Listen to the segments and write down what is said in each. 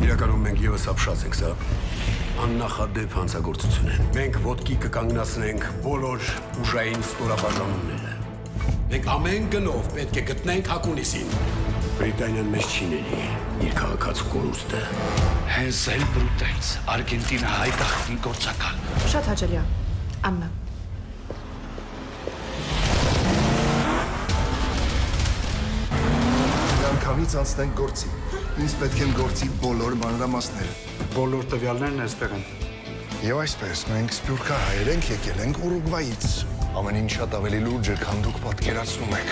իրականում մենք ևս ապշած ենք, սա աննախադեպ հանցագործություն է։ Մենք ոտքի կկանգնացնենք բոլոր ուժային ստորաբաժանումները։ Մենք ամեն գնով պետք է գտնենք Հակունիսին։ Բրիտանիան մեզ չի ների իր քաղաքացու կորուստը։ Հենց էլ բրուտենց Արգենտինա հայ գաղտնի գործակալ։ Շատ հաճելի է, Աննա։ Միանգամից անցնենք գործի։ Ինձ պետք են գործի բոլոր մանրամասները։ Բոլոր տվյալներն այստեղ են։ Եվ այսպես, մենք սփյուռքահայեր ենք, եկել ենք Ուրուգվայից։ Ամեն ինչ շատ ավելի լուրջ է, քան դուք պատկերացնում եք։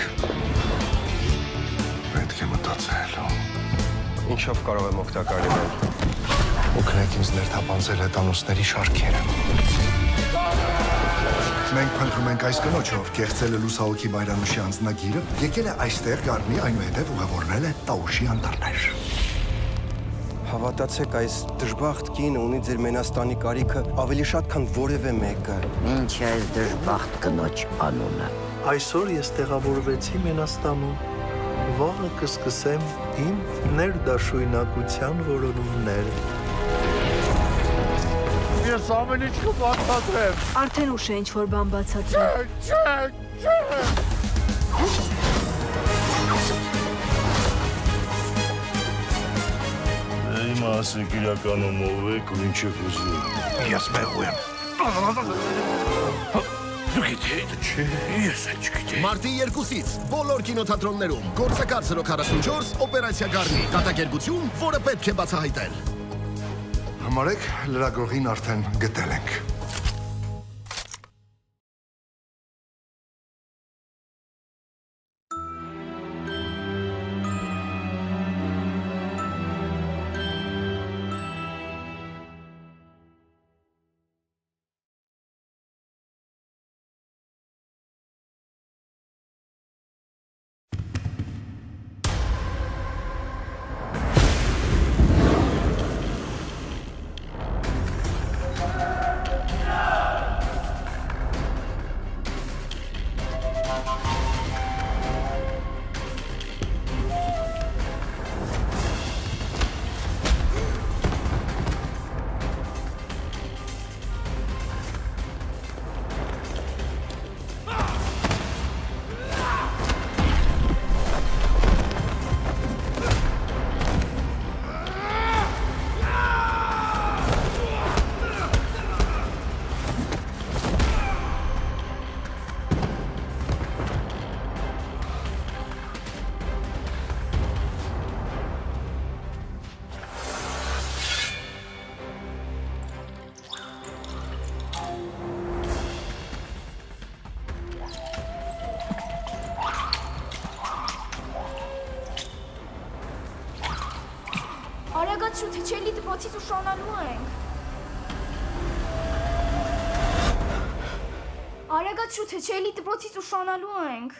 Պետք է մտածել։ Ինչով կարող եմ օգտակար լինել։ Օգնեք ինձ ներթափանցել հետանոցների շարքերը։ Մենք փնտրում ենք այս կնոջով, կեղծել է Լուսահոգի Բայրամշի անձնագիրը, եկել է այստեղ Գառնի, այնուհետև ուղևորվել է Տաուշի անտառներ։ Հավատացեք, այս դժբախտ կինը ունի ձեր Մենաստանի կարիքը ավելի շատ, քան որևէ մեկը։ Ինչ է այս դժբախտ կնոջ անունը։ Այսօր ես տեղավորվեցի Մենաստանում։ Վաղը կսկսեմ իմ ներդաշույնակության որոնումները։ Ես ամեն ինչ կբացատրեմ։ Արդեն ուշ է ինչ-որ բան բացատրել։ Իմ ասեք իրականում ով եք ու ինչ եք ուզում։ Ես մեղու եմ։ Դու գիտեիք, չէ, ես էլ չգիտեի։ Մարտի 2-ից բոլոր կինոթատրոններում գործակալ 044 օպերացիա Գառնի, կատակերգություն, որը պետք է բացահայտել։ Համարեք, լրագրողին արդեն գտել ենք։ Արագած շուտ հիչելի դպոցից ուշանալու ենք։ Արագած շուտ հիչելի դպոցից ուշանալու ենք։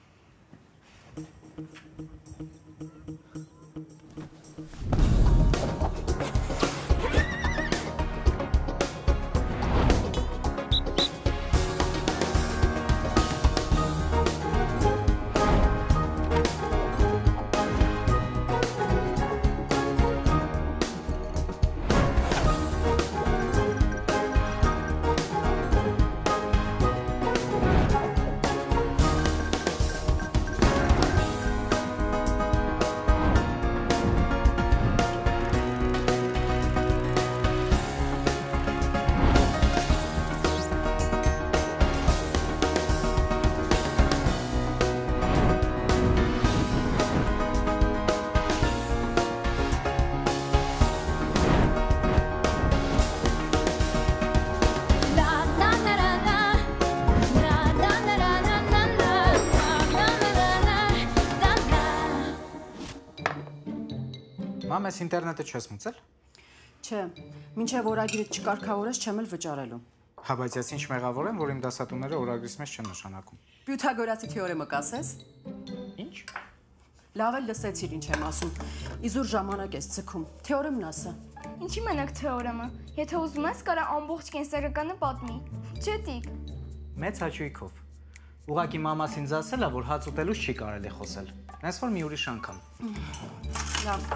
Մամ, ես ինտերնետը չես մուծել։ Չէ, մինչև օրագիրը չկարգավորես չեմ էլ վճարելու։ Հա, բայց ես ինչ մեղավոր եմ, որ իմ դասատուները օրագրից մեջ չեն նշանակում։ Պյութագորացի թեորեմը կասես։ Ինչ։ Լավ էլ լսեցիր ինչ եմ ասում։ Իզուր ժամանակ ես ցքում։ Թեորեմն ասա։ Ինչի մենակ թեորեմը։ Եթե ուզում ես, կարա ամբողջ կենսագրականը պատմի։ Չէ՞ տիկ։ Մեծ հաճույքով։ Ուղղակի մամաս ինձ ասել է, որ հաց ուտելուց չի կարելի խոսել։ Այս որ մի ուրիշ անգամ։ Լավ։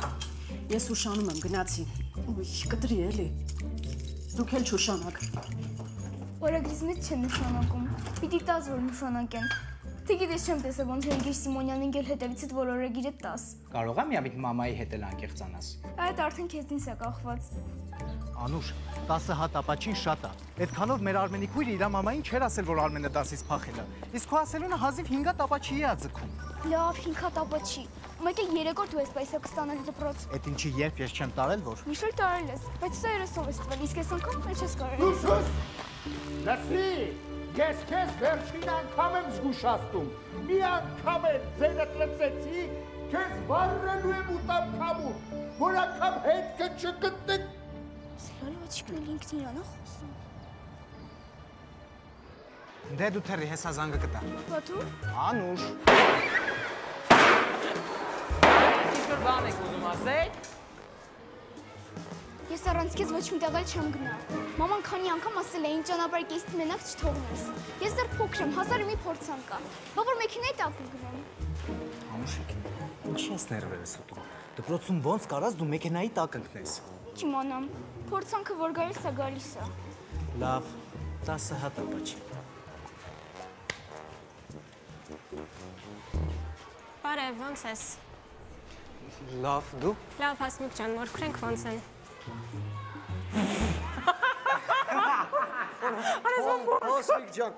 Ես ուշանում եմ, գնացի։ Ուй, կտրի էլի։ Դուք էլ չուշանաք։ Օրագրիզմից չեն նշանակում։ Պիտի տաս, որ նշանակեն։ Թե գիտես չեմ տեսա ոնց Հենգիր Սիմոնյանին գել հետևիցդ որ օրագիրը տաս։ Կարող եմ միամիտ մամայի հետ էլ անկեղծանաս։ Այդ արդեն քեզնից է կախված։ Անուշ, 10 հատ ապաչին շատ է։ Այդքանով մեր Արմենի քույրը իր մամային չէր ասել, որ Արմենը 10-ից փախել է։ Իսկ քո ասելունը հազիվ 5 հատ ապաչի է ձգում։ Լավ, 5 հատ ապաչի։ Մեկ էլ 3 օր դու ես պայսա կստանալ դպրոց։ Էդ ինչի երբ ես չեմ տարել, որ։ Միշտ տարել ես, բայց սա 30-ով ես տվել, իսկ ես անգամ էլ չես կարել։ Լսի, ես քեզ վերջին անգամ եմ զգուշացնում։ Մի անգամ էլ ձենդ լցեցի, քեզ վառելու եմ ուտամ քամու, որ անգամ հետքը չգտնեք։ Սլալու աչիկն էլ ինքն իրանա խոսում։ Դե դու թերի հեսա զանգը կտա։ Բաթու։ Անուշ։ Ինչ-որ բան եք ուզում ասեք։ Ես առանց քեզ ոչ մի տեղ էլ չեմ գնա։ Մաման քանի անգամ ասել է, ինչ ճանապարհ կեսից մենակ չթողնես։ Ես դեռ փոքր եմ, 1000 մի փորձան կա։ Բա որ մեքենայի տակ գնամ։ Անուշիկ, ինչ ես ներվերս ուտում։ Դպրոցում ոնց կարաս դու մեքենայի տակ ընկնես։ Չիմանամ, փորձանքը որ գալիս է, գալիս է։ Լավ, 10 հատ ապաչի։ Բարև, ոնց ես։ Լավ, դու։ Լավ, Հասմիկ ջան, մորքրենք ոնց են։ Հասմիկ ջան,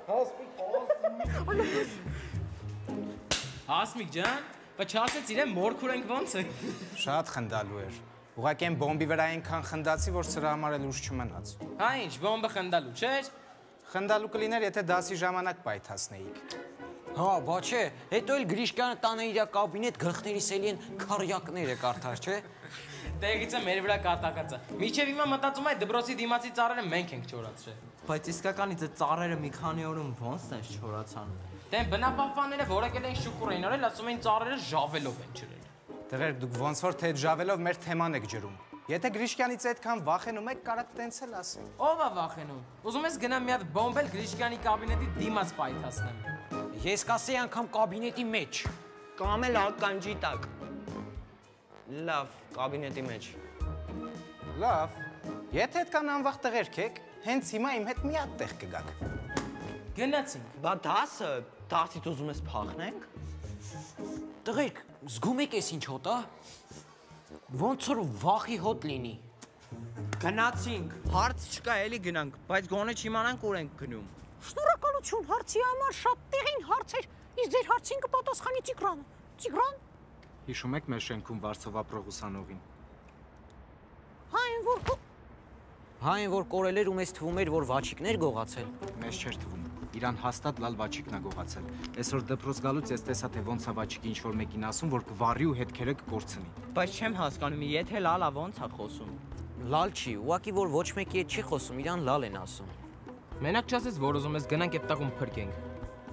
Հասմիկ ջան, բայց չասեց իրեն մորքուր ենք ոնց է։ Շատ խնդալու էր։ Ուղղակի այն բոմբի վրա այնքան խնդացի, որ սրա համար էլ ուժ չմնաց։ Հա ինչ, բոմբը խնդալու չէր։ Խնդալու կլիներ, եթե դասի ժամանակ պայթացնեիք։ Հա, բա չէ, հետո էլ Գրիշկյանը տանը իր կաբինետ գլխներիս էլի են քարյակները կարդար, չէ։ Տեղից է մեր վրա կատակած է։ Մինչև հիմա մտածում եմ դպրոցի դիմացի ծառերը մենք ենք չորացրել։ Բայց իսկականից այդ ծառերը մի քանի օրում ոնց են չորացան։ Դե բնապահպանները որակել են շուկուր էին արել, ասում էին ծառերը ժավելով են ջրել։ Դղեր դուք ոնց որ թե ժավելով մեր թեման եք ջրում։ Եթե Գրիշկյանից այդքան վախենում եք, կարաք տենց էլ ասել։ Ո՞վ է վախենում։ Ուզում ես գնամ մի հատ բոմբել Գրիշկյանի կաբինետի դիմաց պայթացնեմ։ Ես կասեի անգամ կաբինետի մեջ, կամ էլ ականջի տակ։ Լավ, կաբինետի մեջ։ Լավ, եթե այդքան անվախ տղերք եք, հենց հիմա իմ հետ մի հատ տեղ կգաք։ Գնացինք։ Բա դասից ուզում ես փախնենք։ Տղերք, զգում եք ես ինչ հոտ է։ Ոնց որ վախի հոտ լինի։ Գնացինք, հարց չկա, էլի գնանք, բայց գոնե չիմանանք ուր ենք գնում։ Շնորհակալություն հարցի համար, շատ տեղին հարց էր, իսկ ձեր հարցին կպատասխանի Տիգրանը։ Տիգրան։ Հիշում եք մեր շենքում Վարսով ապրող ուսանողին։ Հա այն որ կորել էր ու մեզ թվում էր, որ վաչիկներ գողացել։ Մեզ չէր թվում։ Իրան հաստատ լալ վաչիկն է գողացել։ Այսօր դպրոց գալուց ես տեսա, թե ոնց է վաչիկը ինչ-որ մեկին ասում, որ կվառի ու հետքերը կկորցնի։ Բայց չեմ հասկանում, եթե լալա ոնց է խոսում։ Լալ չի, ուղղակի որ ոչ մեկի հետ չի խոսում, իրան լալ են ասում։ Մենակ չասես, որ ուզում ես գնանք այդ տակում փրկենք։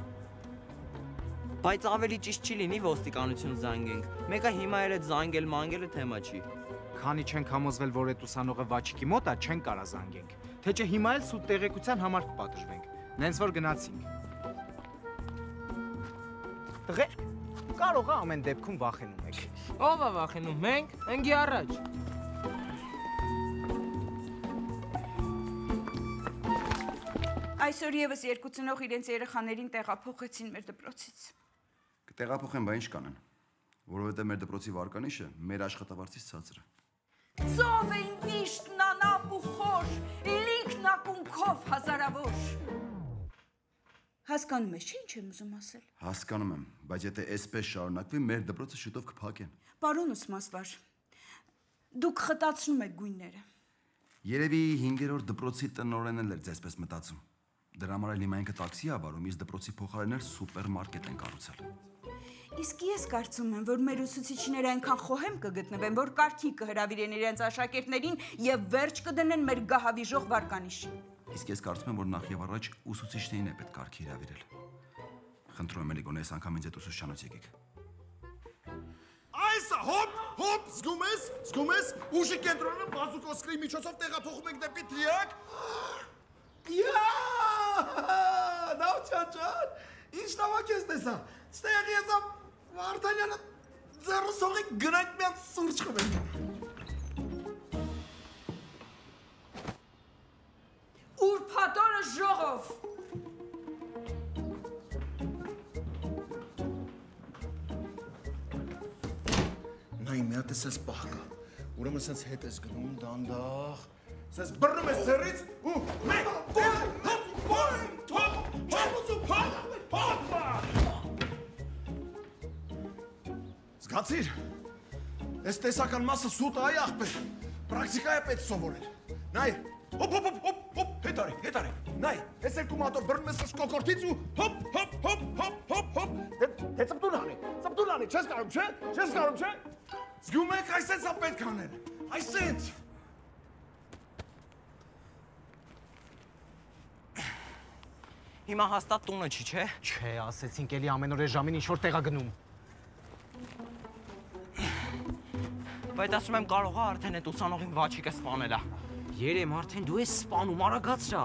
Բայց ավելի ճիշտ չի լինի ոստիկանություն զանգենք։ Մեկը հիմա էր այդ զանգել մանգելը թեմա չի։ Քանի չենք համոզվել, որ այդ ուսանողը վաչիկի մոտ է, չեն կարա զանգենք։ Թե չէ հիմա էլ սուտ տեղեկության համար կպատժվենք։ Նենց որ գնացինք։ Տղերք, կարող է ամեն դեպքում վախենում եք։ Ո՞վ է վախենում, մենք, ընկի առաջ։ Այսօր եւս երկու ծնող իրենց երեխաներին տեղափոխեցին մեր դպրոցից։ Կտեղափոխեն, բա ինչ կանեն, որովհետև մեր դպրոցի վարկանիշը մեր աշխատավարձից ցածր է։ Ծով էին միշտ նանապ ու խոր, լիքն ակունքով հազարավոր։ Հասկանում ես, չէ՞ ինչ եմ ուզում ասել։ Հասկանում եմ, բայց եթե այսպես շարունակվի, մեր դպրոցը շուտով կփակեն։ Պարոն ուսմասվար, դուք խտացնում եք գույները։ Երևի 5-րդ դպրոցի տնօրենն էլ էր ձեզպես մտածում։ Դրա համար էլ հիմա ինքը տաքսի է վարում, իսկ դպրոցի փոխարեներ սուպերմարկետ են կառուցել։ Իսկ ես կարծում եմ, որ մեր ուսուցիչները այնքան խոհեմ կգտնվեն, որ կարգի կհրավիրեն իրենց աշակերտներին եւ վերջ կդնեն մեր գահավիժող վարկանիշին։ Իսկ ես կարծում եմ, որ նախ եւ առաջ ուսուցիչներին է պետք կարգի հրավիրել։ Խնդրում եմ, էլի գոնե այս անգամ ինձ այդ ուսուցչանոց եկեք։ Այսա, հոպ, զգում ես, ուժի կենտրոնը բազուկոսկրի միջոցով տեղափոխում ենք դեպի Թրիակ։ Նավչան, ինչ նավակ ես տեսա, ստեղ ես Վարդանյանը ձեռը սողի գնանք միան սուրճ խմենք։ Շուտով։ Նայ մի հատ էս պահ կա։ Ուրեմն սենց հետ ես գնում դանդաղ։ Սենց բռնում ես ձեռից ու մեկ Զգացիր, այս տեսական մասը սուտ է այ աղբեր, պրակտիկա է պետք սովորել։ Նայ, հոպ, հետ արի, նայ, այս երկու մատով բռնում ես այս կոկորդից ու հոպ, դե ծպտուն անի, չես կարում, չէ։ Զգում եք, այսենց է պետք անել, այսենց։ Հիմա հաստատ տունը չի, չէ։ Չէ, ասեցինք էլի ամեն օր այս ժամին ինչ-որ տեղ է գնում։ Բայց ասում եմ կարող է արդեն այդ ուսանողին վաչիկը սպանելա։ Երեմ, արդեն դու ես սպանում, արագացրա։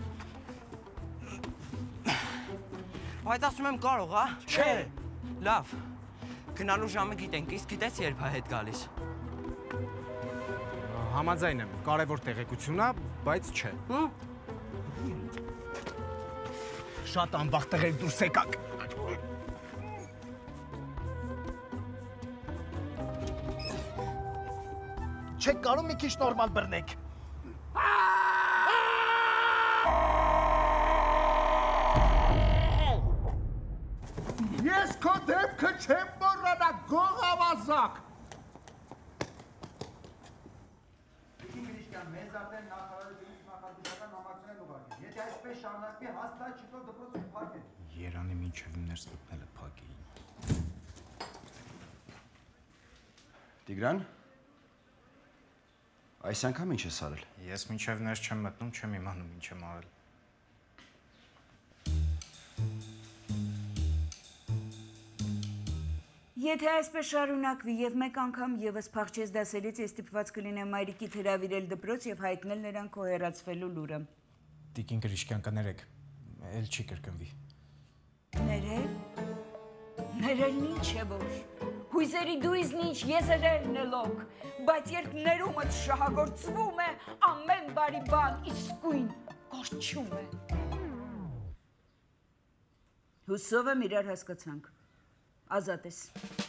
Բայց ասում եմ կարող է։ Չէ։ Լավ։ Գնալու ժամը գիտենք, իսկ գիտես երբ է հետ գալիս։ Համաձայն եմ, կարևոր տեղեկություն է, բայց չէ։ Շատ անվաղ տեղեր դուրս եկաք։ Չեք կարում մի քիչ նորմալ բռնեք։ Ես քո դեպքը չեմ մոռանա, գող ավազակ։ Մեզ արդեն նախարարությունից նախագծական համակցություն են ուղարկել։ Եթե այսպես շարունակվի, հաստատ շուտով դպրոցը կփակեն։ Երանի մինչև ներս մտնելը փակի։ Տիգրան, այս անգամ ինչ ես արել։ Ես մինչև ներս չեմ մտնում, չեմ իմանում ինչ եմ արել։ Եթե այսպես շարունակվի եւ մեկ անգամ եւս փախչես դասերից, ես ստիպված կլինեմ մայրիկիդ հրավիրել դպրոց եւ հայտնել նրան քո հեռացվելու լուրը։ Տիկին Գրիշկյան կներեք, էլ չի կրկնվի։ Ներելն ինչ է որ։ Հույզերի դույզն ինչ եզերելն է լոք, բայց երբ ներումդ շահագործվում է, ամեն բարի բան իսկույն կորչում է։ Հուսով եմ իրար հասկացանք։ Ազատ ես։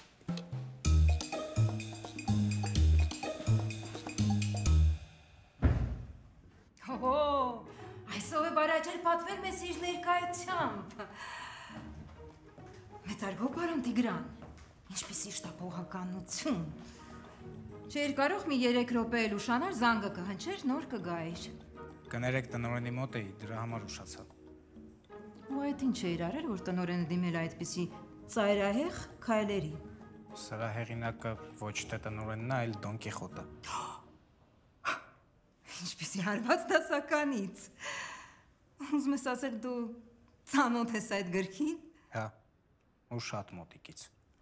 Հո, այսով է բարաջել պատվել մեզ իր ներկայությամբ։ Մեծարգո պարոն Տիգրան, ինչպիսի շտապողականություն։ Չէր կարող մի 3 րոպե էլ ուշանար զանգը կհնչեր, նոր կգայր։ Կներեք տնօրենի մոտ էի, դրա համար ուշացա։ Ու այդ ինչ էր արել, որ տնօրենը դիմել այդպիսի ծայրահեղ քայլերի։ Սրա հեղինակը ոչ թե տնօրենն է, այլ Դոն Կիխոտը։ Ինչպիսի հարված դասականից։ Ուզում ես ասել դու ծանոթ ես այդ գրքին։ Հա, ու շատ մոտիկից։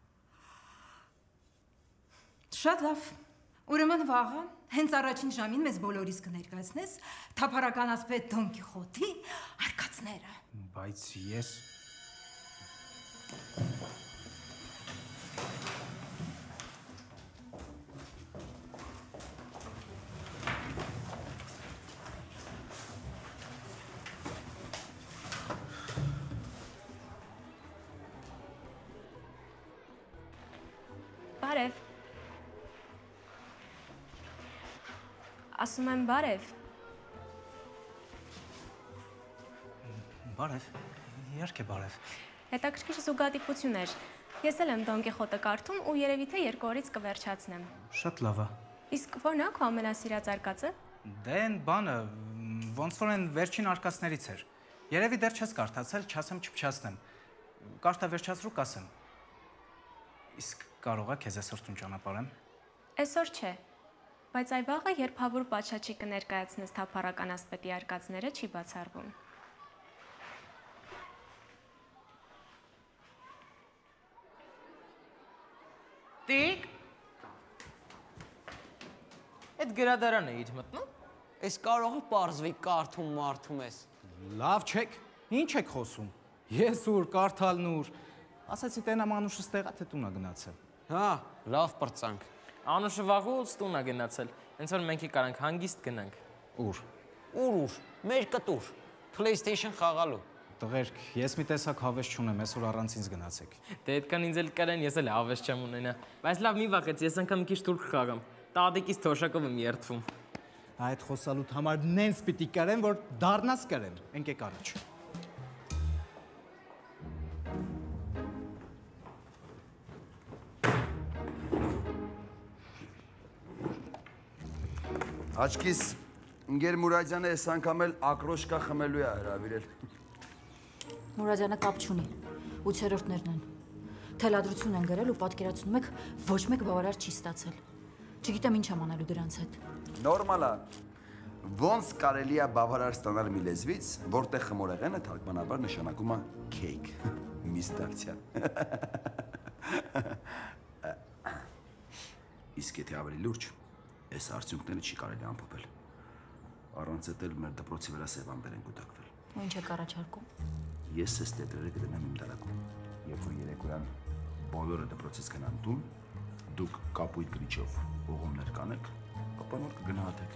Շատ լավ։ Ուրեմն վաղը, հենց առաջին ժամին մեզ բոլորիս կներկայացնես թափառական ասպետ Դոն Կիխոտի արկածները։ Բայց ես Բարև։ Ասում եմ բարև։ Բարև, իհարկե բարև։ Հետաքրքիր զուգադիպություն էր։ Ես էլ եմ Դոն Կիխոտը կարդում ու երևի թե 2 օրից կվերջացնեմ։ Շատ լավ է։ Իսկ ո՞րն է քո ամենասիրած արկածը։ Դե այն բանը, ոնց որ այն վերջին արկածներից էր։ Երևի դեռ չես կարդացել, չասեմ չփչացնեմ։ Կարդա վերջացրու կասեմ։ Իսկ կարող է քեզ այսօր տուն ճանապարհեմ։ Այսօր չէ։ Բայց այ վաղը, երբ հավուր պատշաճի կներկայացնես թափառական ասպետի արկածները, չի բացառվում։ Տիկ։ Այդ գրադարանը իր մտնում։ Այս կարող է պարզվի կարդում մարդում ես։ Լավ չեք, ինչ եք խոսում։ Ես ուր, կարդալն ուր։ Ասացի տենամ Անուշը ստեղա թե տունա գնացել։ Հա, լավ պրծանք։ Անուշը վաղուց տուն է գնացել։ Հենց որ մենք կարանք հանգիստ գնանք։ Ուր։ Ուր, մեր կտուր։ PlayStation խաղալու։ Տղերք, ես մի տեսակ հավես չունեմ, այսօր առանց ինձ գնացեք։ Դե այդքան ինձ էլ կարեն, ես էլ հավես չեմ ունենա։ Բայց լավ մի վախեց, ես անգամ մի քիչ թուրք խաղամ։ Տատիկից թոշակով եմ երդվում։ Այդ խոսալուտ համար նենց պիտի կարեմ, որ դառնաս կարեմ։ Ընկեք առաջ։ Աչքիս Ինգեր Մուրադյանը այս անգամ էլ ակրոշկա խմելու է հրավիրել։ Մուրադյանը կապ չունի, 8-րդներն են։ Թելադրություն են գրել ու պատկերացնում եք ոչ մեկ բավարար չի ստացել։ Չգիտեմ ինչ եմ անելու դրանց հետ։ Նորմալ է։ Ոնց կարելի է բավարար ստանալ մի լեզվից, որտեղ խմորեղենը թարգմանաբար նշանակում է cake, միստակցիա։ Իսկ եթե ավելի լուրջ, այս արդյունքները չի կարելի ամփոփել։ Առանց էդ էլ մեր դպրոցի վրա սևամբեր են կուտակվել։ Ու ինչ եք առաջարկում։ Ես այս տետրերը կդնեմ իմ դարակում։ Երբ որ երեկոյան բոլորը դպրոցից գնան տուն, դուք կապույտ գրիչով ուղումներ կանեք, ապա նոր կգնահատեք։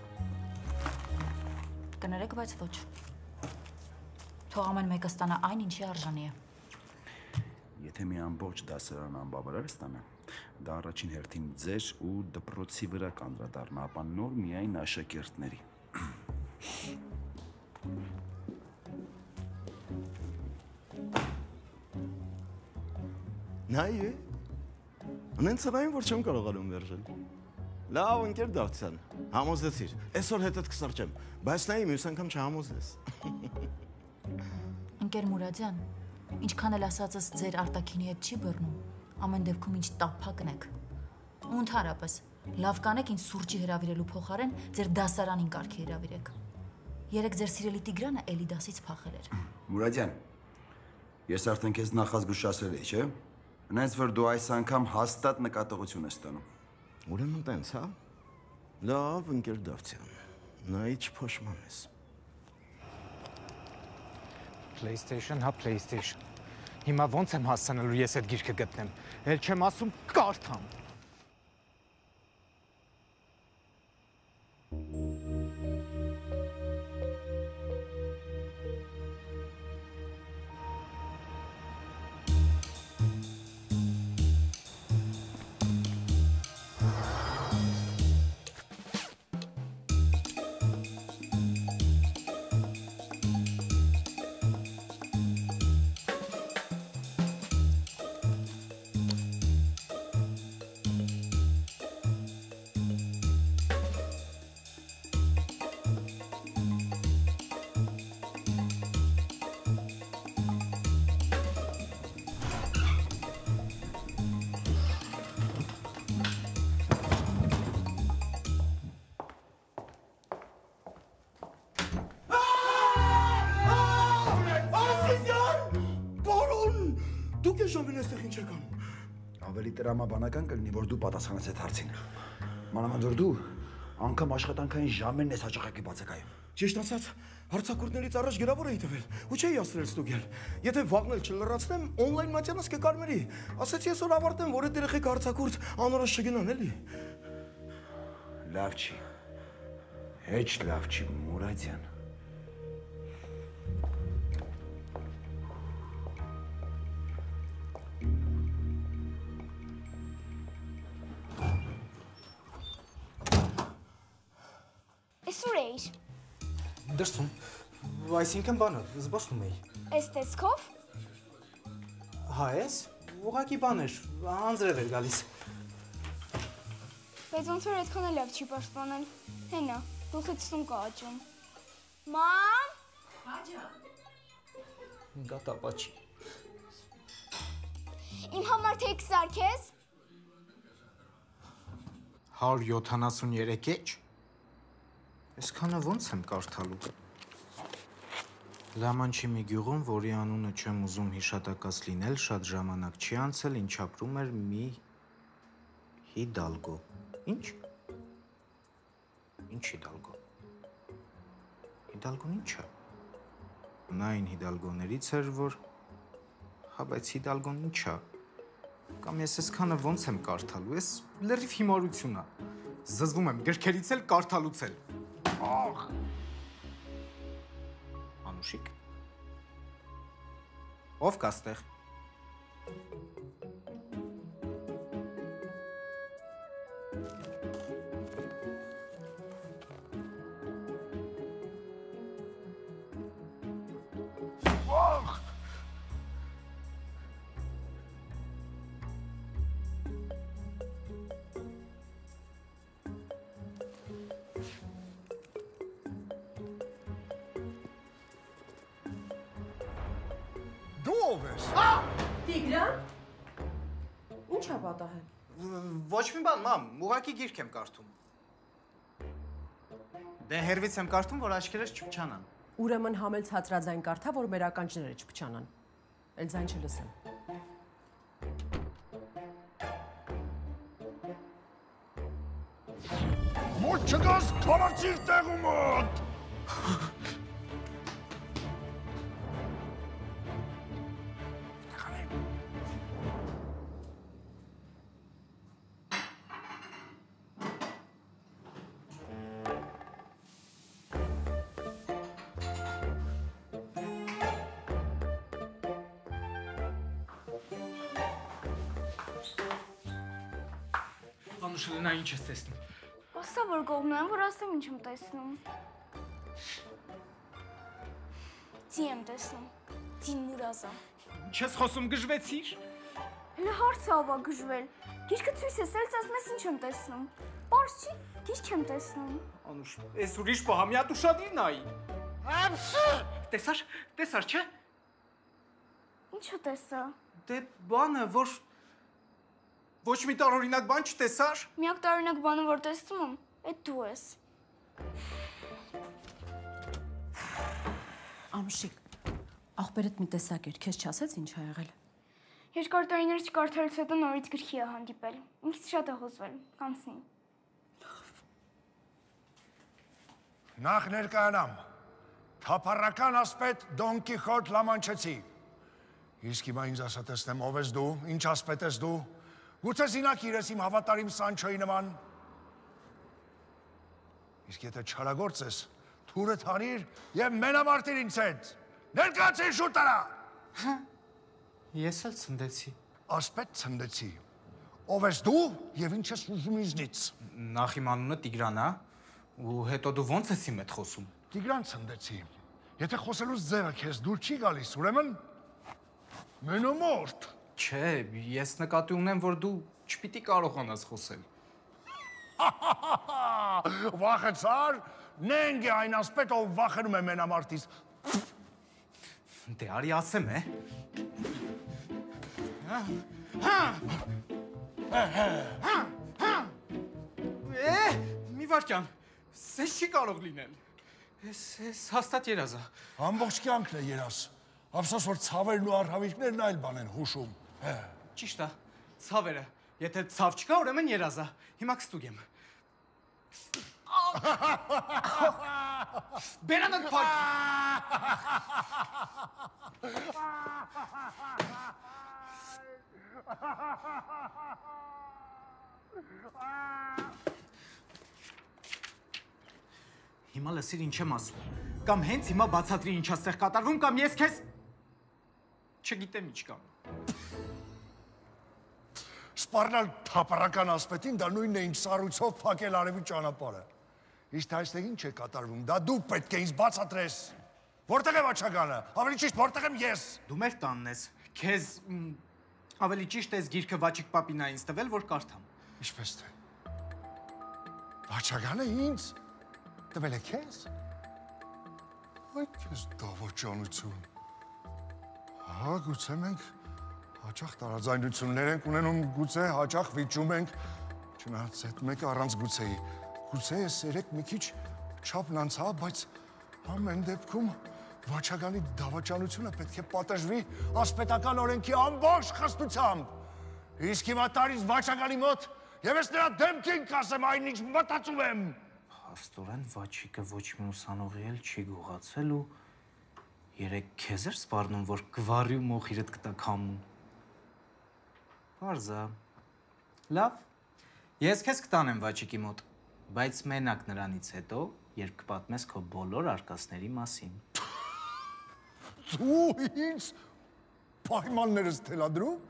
Կներեք, բայց ոչ։ Թող ամեն մեկը ստանա այն, ինչի արժանի է։ Եթե մի ամբողջ դասարան անբավարար ստանա, դա առաջին հերթին ձեր ու դպրոցի վրա կանդրադառնա, ապա նոր միայն աշակերտների։ Նայ է։ Ունեն ծնային, որ չեմ կարողանում վերժել։ Լավ, ընկեր Դավթյան, համոզեցիր, այսօր հետդ կսրճեմ, բայց նայի մյուս անգամ չհամոզես։ Ընկեր Մուրադյան, ինչքան էլ ասածս ձեր արտաքինի հետ չի բռնում, ամեն դեպքում ինչ տափակն եք։ Ու ընդհանրապես, լավ կանեք ինձ սուրճի հրավիրելու փոխարեն ձեր դասարանին կարգի հրավիրեք։ Երեք ձեր սիրելի Տիգրանը էլի դասից փախել էր։ Մուրադյան, ես արդեն քեզ նախազգուշացրել էի, չէ՞։ Հենց որ դու այս անգամ հաստատ նկատողություն ես ստանում։ Ուրեմն տենց, հա։ Լավ, ընկեր Դավթյան, նայի չփոշմանես։ PlayStation, հա PlayStation։ Հիմա ոնց եմ հասցնելու ես այդ գիրքը գտնեմ։ Էլ չեմ ասում կարդամ։ Ավելի տրամաբանական կլինի, որ դու պատասխանես այդ հարցին։ Մանավանդ որ դու անգամ աշխատանքային ժամերն ես հաճախակի բացակայում։ Ճիշտ ասած, հարցակուրտներից առաջ գրավոր էի տվել, ու չէի ասրել ստուգել։ Եթե վաղն էլ չլրացնեմ, օնլայն մատյանս կկարմերի։ Ասեցի այսօր ավարտեմ, որ այդ երեխեք հարցակուրտ անորոշ չգնան, էլի։ Լավ չի։ Հեչ լավ չի, Մուրադյան։ Այսօր էիր։ Դրսում, այսինքն բանը, զբոսնում էի։ Այս տեսքով։ Հա, ես, ուղղակի բան էր, անձրև էր գալիս։ Բայց ոնց որ այդքան էլ լավ չի պաշտպանել։ Հենա, գլխից սում կա աճում։ Մամ։ Հաջա։ Գատապա չի։ Իմ համար թեք սարքես։ 173 էջ։ Այսքանը ոնց եմ կարդալու։ Լամանչի մի գյուղում, որի անունը չեմ ուզում հիշատակած լինել, շատ ժամանակ չի անցել, ինչ ապրում էր մի Հիդալգո։ Ինչ? Ինչ Հիդալգո։ Հիդալգոն ինչ է։ Նա այն Հիդալգոներից էր, որ հա, բայց Հիդալգոն ինչ է։ Կամ ես այսքանը ոնց եմ կարդալու, ես լրիվ հիմարություն է։ Զզվում եմ գրքերից էլ կարդալուց էլ։ Անուշիկ։ Ով կա ստեղ։ Տիգրան։ Ինչ է պատահել։ Ոչ մի բան, մամ, ուղղակի գիրք եմ կարդում։ Դե հերվից եմ կարդում, որ աչքերս չփչանան։ Ուրեմն համել ցածրաձայն կարդա, որ մեր ականջները չփչանան։ Էլ ձայն չլսեն։ Մոտ չգաս, քարացիր տեղում մոտ։ Անուշելենա, ինչ ես տեսնում։ Ասա, որ կողմն եմ, որ ասեմ ինչ եմ տեսնում։ Ձի եմ տեսնում, ձին մուրազա։ Չես խոսում գժվեցիր։ Հլը հարց է ավա գժվել, գիրկը ցույց ես էլ ասում ես ինչ եմ տեսնում։ Պարզ չի, գիրք եմ տեսնում։ Անուշ, ես ուրիշ պահամյատ ուշադիր նայի։ Տեսար, չէ։ Ինչը տեսա։ Դե բանը, որ ոչ մի տարօրինակ բան չտեսար։ Միակ տարօրինակ բանը, որ տեսնում եմ, այդ դու ես։ Ամշիկ, աղբերդ մի տեսակ էր, քեզ չասեց ինչ ա եղել։ Երկար տարիներ չկարդալուց հետո նորից գրքի է հանդիպել։ Ինքս շատ է հուզվել, կանցնի։ Նախ ներկայանամ, թափառական ասպետ Դոն Կիխոտ Լամանչեցի։ Իսկ հիմա ինձ ասա տեսնեմ ով ես դու, ինչ ասպետ ես դու, գուցե զինակիր ես իմ հավատարիմ Սանչոյի նման։ Իսկ եթե չարագործ ես, թուրդ հանիր և մենամարտիր ինձ հետ, ներկացիր շուտ արա։ Ես էլ ցնդեցի։ Ասպետ ցնդեցի, ով ես դու և ինչ ես ուզում ինձնից։ Նախ իմ անունը Տիգրան է, ու հետո դու ոնց ես իմ հետ խոսում։ Տիգրան ցնդեցի, եթե խոսելուց ձևը քեզ դուր չի գալիս, ուրեմն մենամորտ։ Չէ, ես նկատի ունեմ, որ դու չպիտի կարողանաս խոսել։ Վախեցար, նենք է այն ասպետ, ով վախենում է մենամարտից։ Դե արի ասեմ, է։ Մի վարկյան, սես չի կարող լինել։ Ես հաստատ երազ է։ Ամբողջ կյանքն է երազ։ Ափսոս, որ ցավերն ու արհավիրքներն այլ բան են հուշում։ Ճիշտ է, ցավերը։ Եթե ցավ չկա, ուրեմն երազ է։ Հիմա կստուգեմ։ Բերանդ փակ։ Հիմա լսիր ինչ եմ ասում։ Կամ հենց հիմա բացատրի ինչ աստեղ կատարվում, կամ ես քեզ չգիտեմ ինչ կամ։ Սպառնալ թափառական ասպետին դա նույնն է ինչ սառույցով փակել արևի ճանապարհը։ Իսկ այստեղ ինչ է կատարվում, դա դու պետք է ինձ բացատրես։ Որտեղ է վաճականը, ավելի ճիշտ որտեղ եմ ես։ Դու մեր տանն ես, քեզ ավելի ճիշտ ես գիրքը Վաչիկ պապին ինձ տվել, որ կարդամ։ Ինչպես թե։ Վաճականը ինձ տվել է քեզ։ Այդ քեզ դավաճանություն։ Հա, գուցե մենք հաճախ տարաձայնություններ ենք ունենում, գուցե հաճախ վիճում ենք, չնայած այդ մեկը առանց գուցեի։ Գուցե ես երեք մի քիչ չափն անցա, բայց ամեն դեպքում վաճականի դավաճանությունը պետք է պատժվի ասպետական օրենքի ամբողջ խստությամբ։ Իսկ հիմա տարիս վաճականի մոտ եւ ես նրա դեմքին կասեմ այն ինչ մտածում եմ։ Փաստորեն Վաչիկը ոչ մի ուսանողի էլ չի գողացել ու երեք քեզ էր սպառնում, որ գվարի ու մոխիրդ կտա քամուն։ Պարզա։ Լավ, ես քեզ կտանեմ Վաչիկի մոտ, բայց մենակ նրանից հետո, երբ կպատմես քո բոլոր արկածների մասին։ Դու ինձ պայմաններս թելադրում։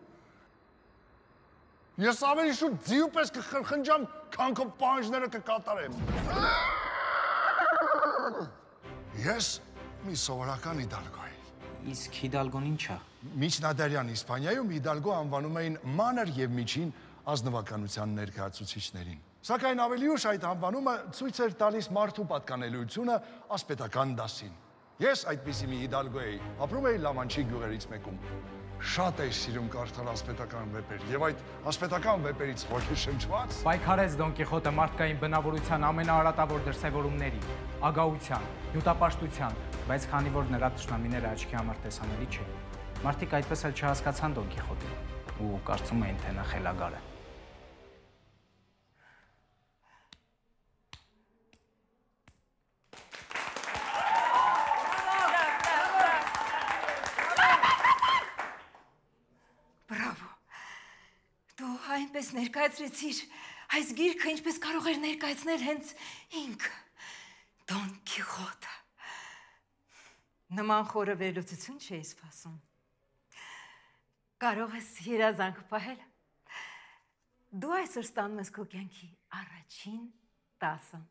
Ես ավելի շուտ ձիու պես կխրխնջամ, քան քո պահանջները կկատարեմ։ Ես մի սովորական Հիդալգո եի։ Իսկ Հիդալգոն ինչ է։ Միջնադարյան Իսպանիայում Հիդալգո անվանում էին մանր եւ միջին ազնվականության ներկայացուցիչներին։ Սակայն ավելի ուշ այդ անվանումը ցույց էր տալիս մարդու պատկանելիությունը ասպետական դասին։ Ես այդպիսի մի Հիդալգո էի, ապրում էի Լամանչի գյուղերից մեկում։ Շատ էի սիրում կարդալ ասպետական վեպեր, եւ այդ ասպետական վեպերից ոգեշնչված պայքարեց Դոն Կիխոտը մարդկային բնավորության ամենաարատավոր դրսևորումների, ագահության, հյութապաշտության, բայց քանի որ նրա թշնամիները աչքի համար տեսանելի չէին, մարդիկ այդպես էլ չհասկացան Դոն Կիխոտին ու կարծում էին, թե նա խելագար է։ Այնպես ներկայացրեցիր, այս գիրքը ինչպես կարող էր ներկայացնել հենց ինքը, Դոն Կիխոտը։ Նման խորը վերլուծություն չէի սպասում։ Կարող ես երազանք պահել։ Դու այսօր ստանում ես քո կյանքի առաջին 10-ը։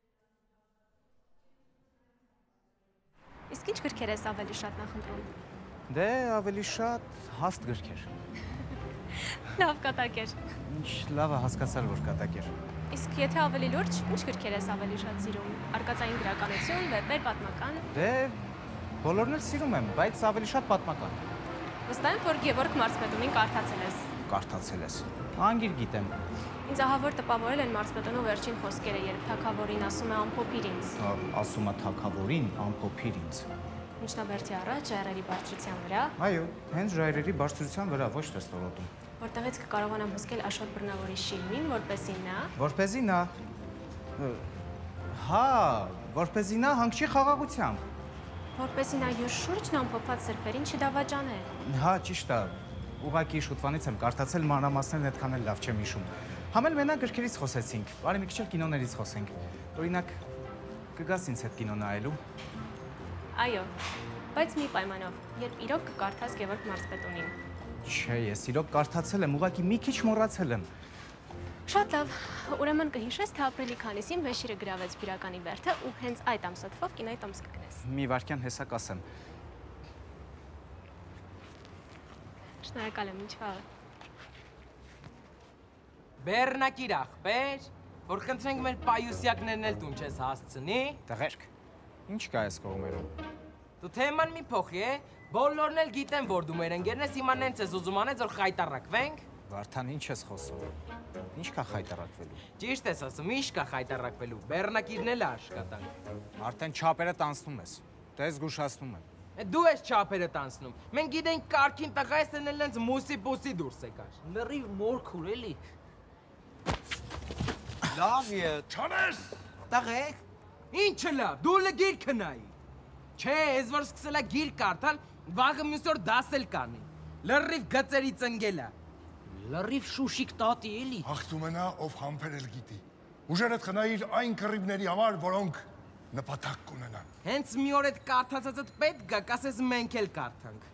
Իսկ ինչ գրքեր ես ավելի շատ նախընտրում։ Դե ավելի շատ հաստ գրքեր։ Լավ կատակեր։ Ինչ լավը հասկացար, որ կատակեր։ Իսկ եթե ավելի լուրջ, ինչ գրքեր ես ավելի շատ սիրում։ Արկածային գրականություն, վեպեր, պատմական։ Դե բոլորն էլ սիրում եմ, բայց ավելի շատ պատմական։ Վստահ եմ, որ Գևորգ Մարզպետունին կարդացել ես։ Կարդացել ես։ Անգիր գիտեմ։ Ինձ ահավոր տպավորել են Մարզպետունու վերջին խոսքերը, երբ թագավորին ասում է ամփոփիր ինձ։ Ասում է թագավորին ամփոփիր ինձ։ Միջնաբերդի առաջ ժայռերի բարձրության վրա։ Այո, հենց ժայռերի բարձրության վրա, ոչ թե ստորոտում։ Որտեղից կկարողանամ հոսքել Աշոտ Բռնավորի շիրմին, որպեսզի նա։ Որպեսզի նա։ Հա, որպեսզի նա հանգչի խաղաղությամբ։ Որպեսզի նա յուր շուրջն ամփոփված սրբերին չդավաճանե։ Հա, ճիշտ է։ Ուղղակի շուտվանից եմ կարդացել մանրամասներն այդքան էլ լավ չեմ հիշում։ Համել մենակ գրքերից խոսեցինք, բարի մի քիչ էլ կինոներից խոսենք։ Օրինակ, կգաս ինձ հետ կինո նայելու։ Այո, բայց մի պայմանով, երբ իրոք կկարդաս Գևորգ Մարզպետունին։ Չէ, ես իրոք կարդացել եմ, ուղղակի մի քիչ մոռացել եմ։ Շատ լավ, ուրեմն կհիշես, թե ապրիլի քանիսին Վեշիրը գրավեց Բյուրականի բերդը ու հենց այդ ամսաթվով կինոյի տոմս կգնես։ Մի վայրկյան հեսա կասեմ։ Շնորհակալ եմ, ինչ վաղը։ Բեռնակիր ախպեր, որ խնդրենք մեր պայուսյակներն էլ տուն չես հասցնի։ Տղերք, ինչ կա այս կողմերում։ Դու թեման մի փոխի է, բոլորն էլ գիտեն, որ դու մեր ընկերն ես, հիմա նենց ես ուզում անես, որ խայտառակվենք։ Վարդան, ինչ ես խոսում։ Ինչ կա խայտառակվելու։ Ճիշտ ես ասում, ինչ կա խայտառակվելու, բեռնակիրն էլ է աշխատանք։ Արդեն չափերը տանցնում ես, դե զգուշացնում եմ։ Դու ես չափերը տանցնում, մենք գիտենք կարգին տղա ես են էլ նենց մուսի-պուսի դուրս եկար։ Լրիվ մորքուր էլի։ Լավ է, չանես։ Տղեկ, ինչը լավ, դու լը գիր կնայի։ Չէ, ես որ սկսել է գիր կարդալ, վաղը մյուս օր դասել կանի։ Լրիվ գծերից ընգել է։ Լրիվ շուշիկ տատի էլի։ Հաղթում է նա, ով համբերել գիտի։ Ուժերդ խնայիր այն կռիվների համար, որոնք նպատակ կունենան։ Հենց մի օր այդ կարդացածդ պետք գա, կասես մենք էլ կարդանք։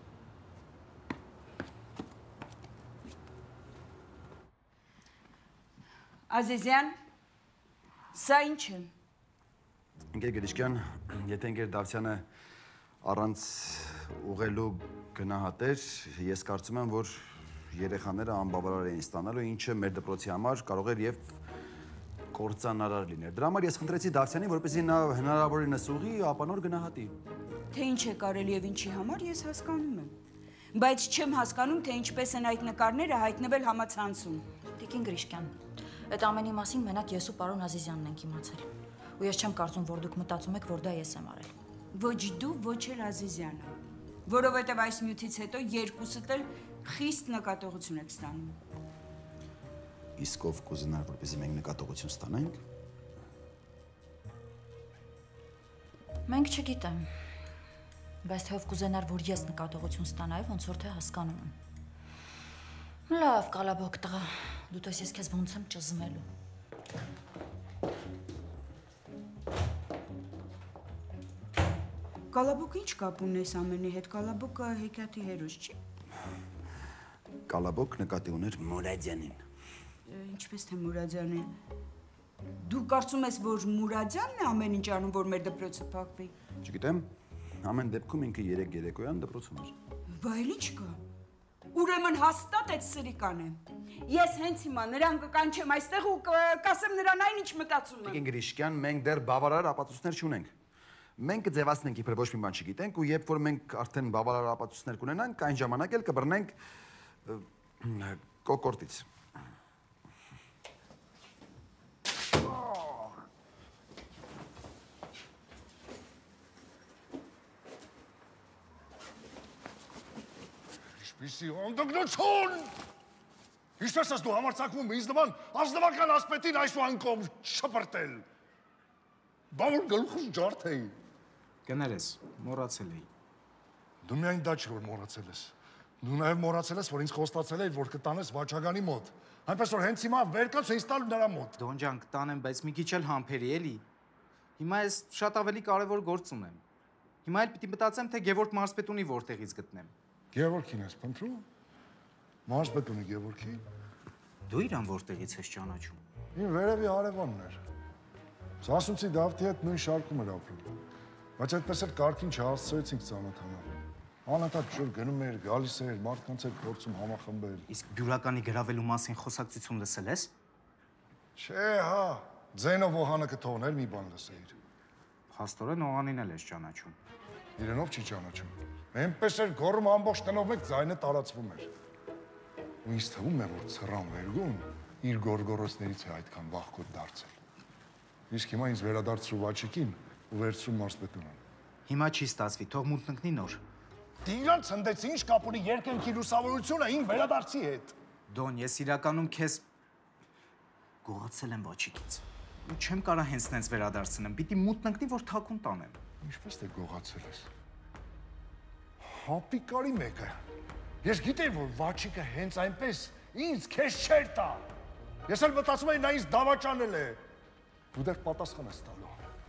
Ազիզյան, սա ինչ է։ Ընկեր Գրիշկյան, եթե ընկեր Դավթյանը առանց ուղղելու գնահատեր, ես կարծում եմ, որ երեխաները անբավարար էին ստանալու, ինչը մեր դպրոցի համար կարող էր եւ կործանարար լիներ։ Դրա համար ես խնդրեցի Դավթյանին, որպեսզի նա հնարավորինս ուղղի ապանոր գնահատի։ Թե ինչ է կարելի եւ ինչի համար ես հասկանում եմ։ Բայց չեմ հասկանում, թե ինչպես են այդ նկարները հայտնվել համացանցում։ Տիկին Գրիշկյան, այդ ամենի մասին մենակ ես ու պարոն Ազիզյանն ենք իմացել։ Ու ես չեմ կարծում, որ դուք մտածում եք, որ դա ես եմ արել։ Ոչ դու, ոչ էլ Ազիզյանը, որովհետև այս նյութից հետո երկուսդ էլ խիստ նկատողություն եք ստանում։ Իսկ ով կուզենար, որպեսզի մենք նկատողություն ստանանք։ Մենք չգիտեմ, բայց թե ով կուզենար, որ ես նկատողություն ստանայի, ոնց որ թե հասկանում եմ։ Լավ, կալաբոկ տղա, դու տես ես քեզ ոնց եմ ճզմելու։ Կալաբոկը ինչ կապ ունի այս ամենի հետ, Կալաբոկը հեքիաթի հերոս չի։ Կալաբոկ նկատի ուներ Մուրադյանին։ Ինչպես թե Մուրադյանին։ Դու կարծում ես, որ Մուրադյանն է ամեն ինչ անում, որ մեր դպրոցը փակվի։ Չգիտեմ, ամեն դեպքում ինքը 3 երեկոյան դպրոցում էր։ Բա էլ ինչ կա։ Ուրեմն հաստատ այդ սրիկան է։ Ես հենց հիմա նրան կկանչեմ այստեղ ու կասեմ նրան այնինչ մտածում եմ։ Տիկին Գրիշկյան, մենք դեռ բավարար ապացույցներ չունենք։ Մենք կձևացնենք իբր ոչ մի բան չգիտենք ու երբ որ մենք արդեն բավարար ապացույցներ կունենանք, այն ժամանակ էլ կբռնենք կոկորտից։ Ինչպիսի հանդգնություն։ Ինչպես ես դու համարձակվում ինձ նման ազնվական ասպետին այս ու այն կողմ շպրտել։ Բա որ գլուխս ջարդ էի։ Կներես, մոռացել էի։ Դու միայն դա չի որ մոռացել ես։ Դու նաև մոռացել ես, որ ինձ խոստացել էիր, որ կտանես Վաչագանի մոտ։ Այնպես որ հենց հիմա վեր կաց ինձ տալ նրա մոտ։ Դոն ջան, կտանեմ, բայց մի քիչ էլ համբերի էլի։ Հիմա ես շատ ավելի կարևոր գործ ունեմ։ Հիմա էլ պիտի մտածեմ, թե Գևորգ Մարզպետունի որտեղից գտնեմ։ Գևորգին ես փնտրում։ Մարզպետունի Գևորգի։ Դու իրան որտեղից ես ճանաչում։ Ին վերևի հարևանն էր։ Սասունցի Դավթի հետ նույն շարքում էր ապրում։ Բայց այդպես էլ կարգին չհասցրեցինք ծանոթանալ։ Անընդհատ ջուր գնում էր, գալիս էր, մարդկանց հետ փորձում համախմբել։ Իսկ բյուրականի գրավելու մասին խոսակցություն լսել ես։ Չէ, հա, Ձենով Օհանը կթողներ մի բան լսեիր։ Փաստորեն Օհանին էլ ես ճանաչում։ Իրենով չի ճանաչում։ Այնպես էր գոռում ամբողջ տնով մեկ ձայնը տարածվում էր։ Ու ինձ թվում է, որ ցռան վերգուն իր գորգորոցներից է այդքան վախկոտ դարձել։ Իսկ հիմա ինձ վերադարձրու Վաչիկին ու վերցրու Մարզպետունին։ Հիմա չի ստացվի, թող մուտնկնի նոր։ Դիրան ցնդեց ինչ կապ ունի երկնքի լուսավորությունը ին վերադարձի հետ։ Դոն, ես իրականում քեզ գողացել եմ Վաչիկից։ Ու չեմ կարա հենց նենց վերադարձնեմ, պիտի մուտնկնի, որ թաքուն տանեմ։ Ինչպես թե գողացել ես։ Հապիկարի մեկը։ Ես գիտեի, որ Վաչիկը հենց այնպես ինձ քեզ չէր տա։ Ես էլ մտածում էի նա ինձ դավաճանել է։ Դու դեռ պատասխան ես տալու։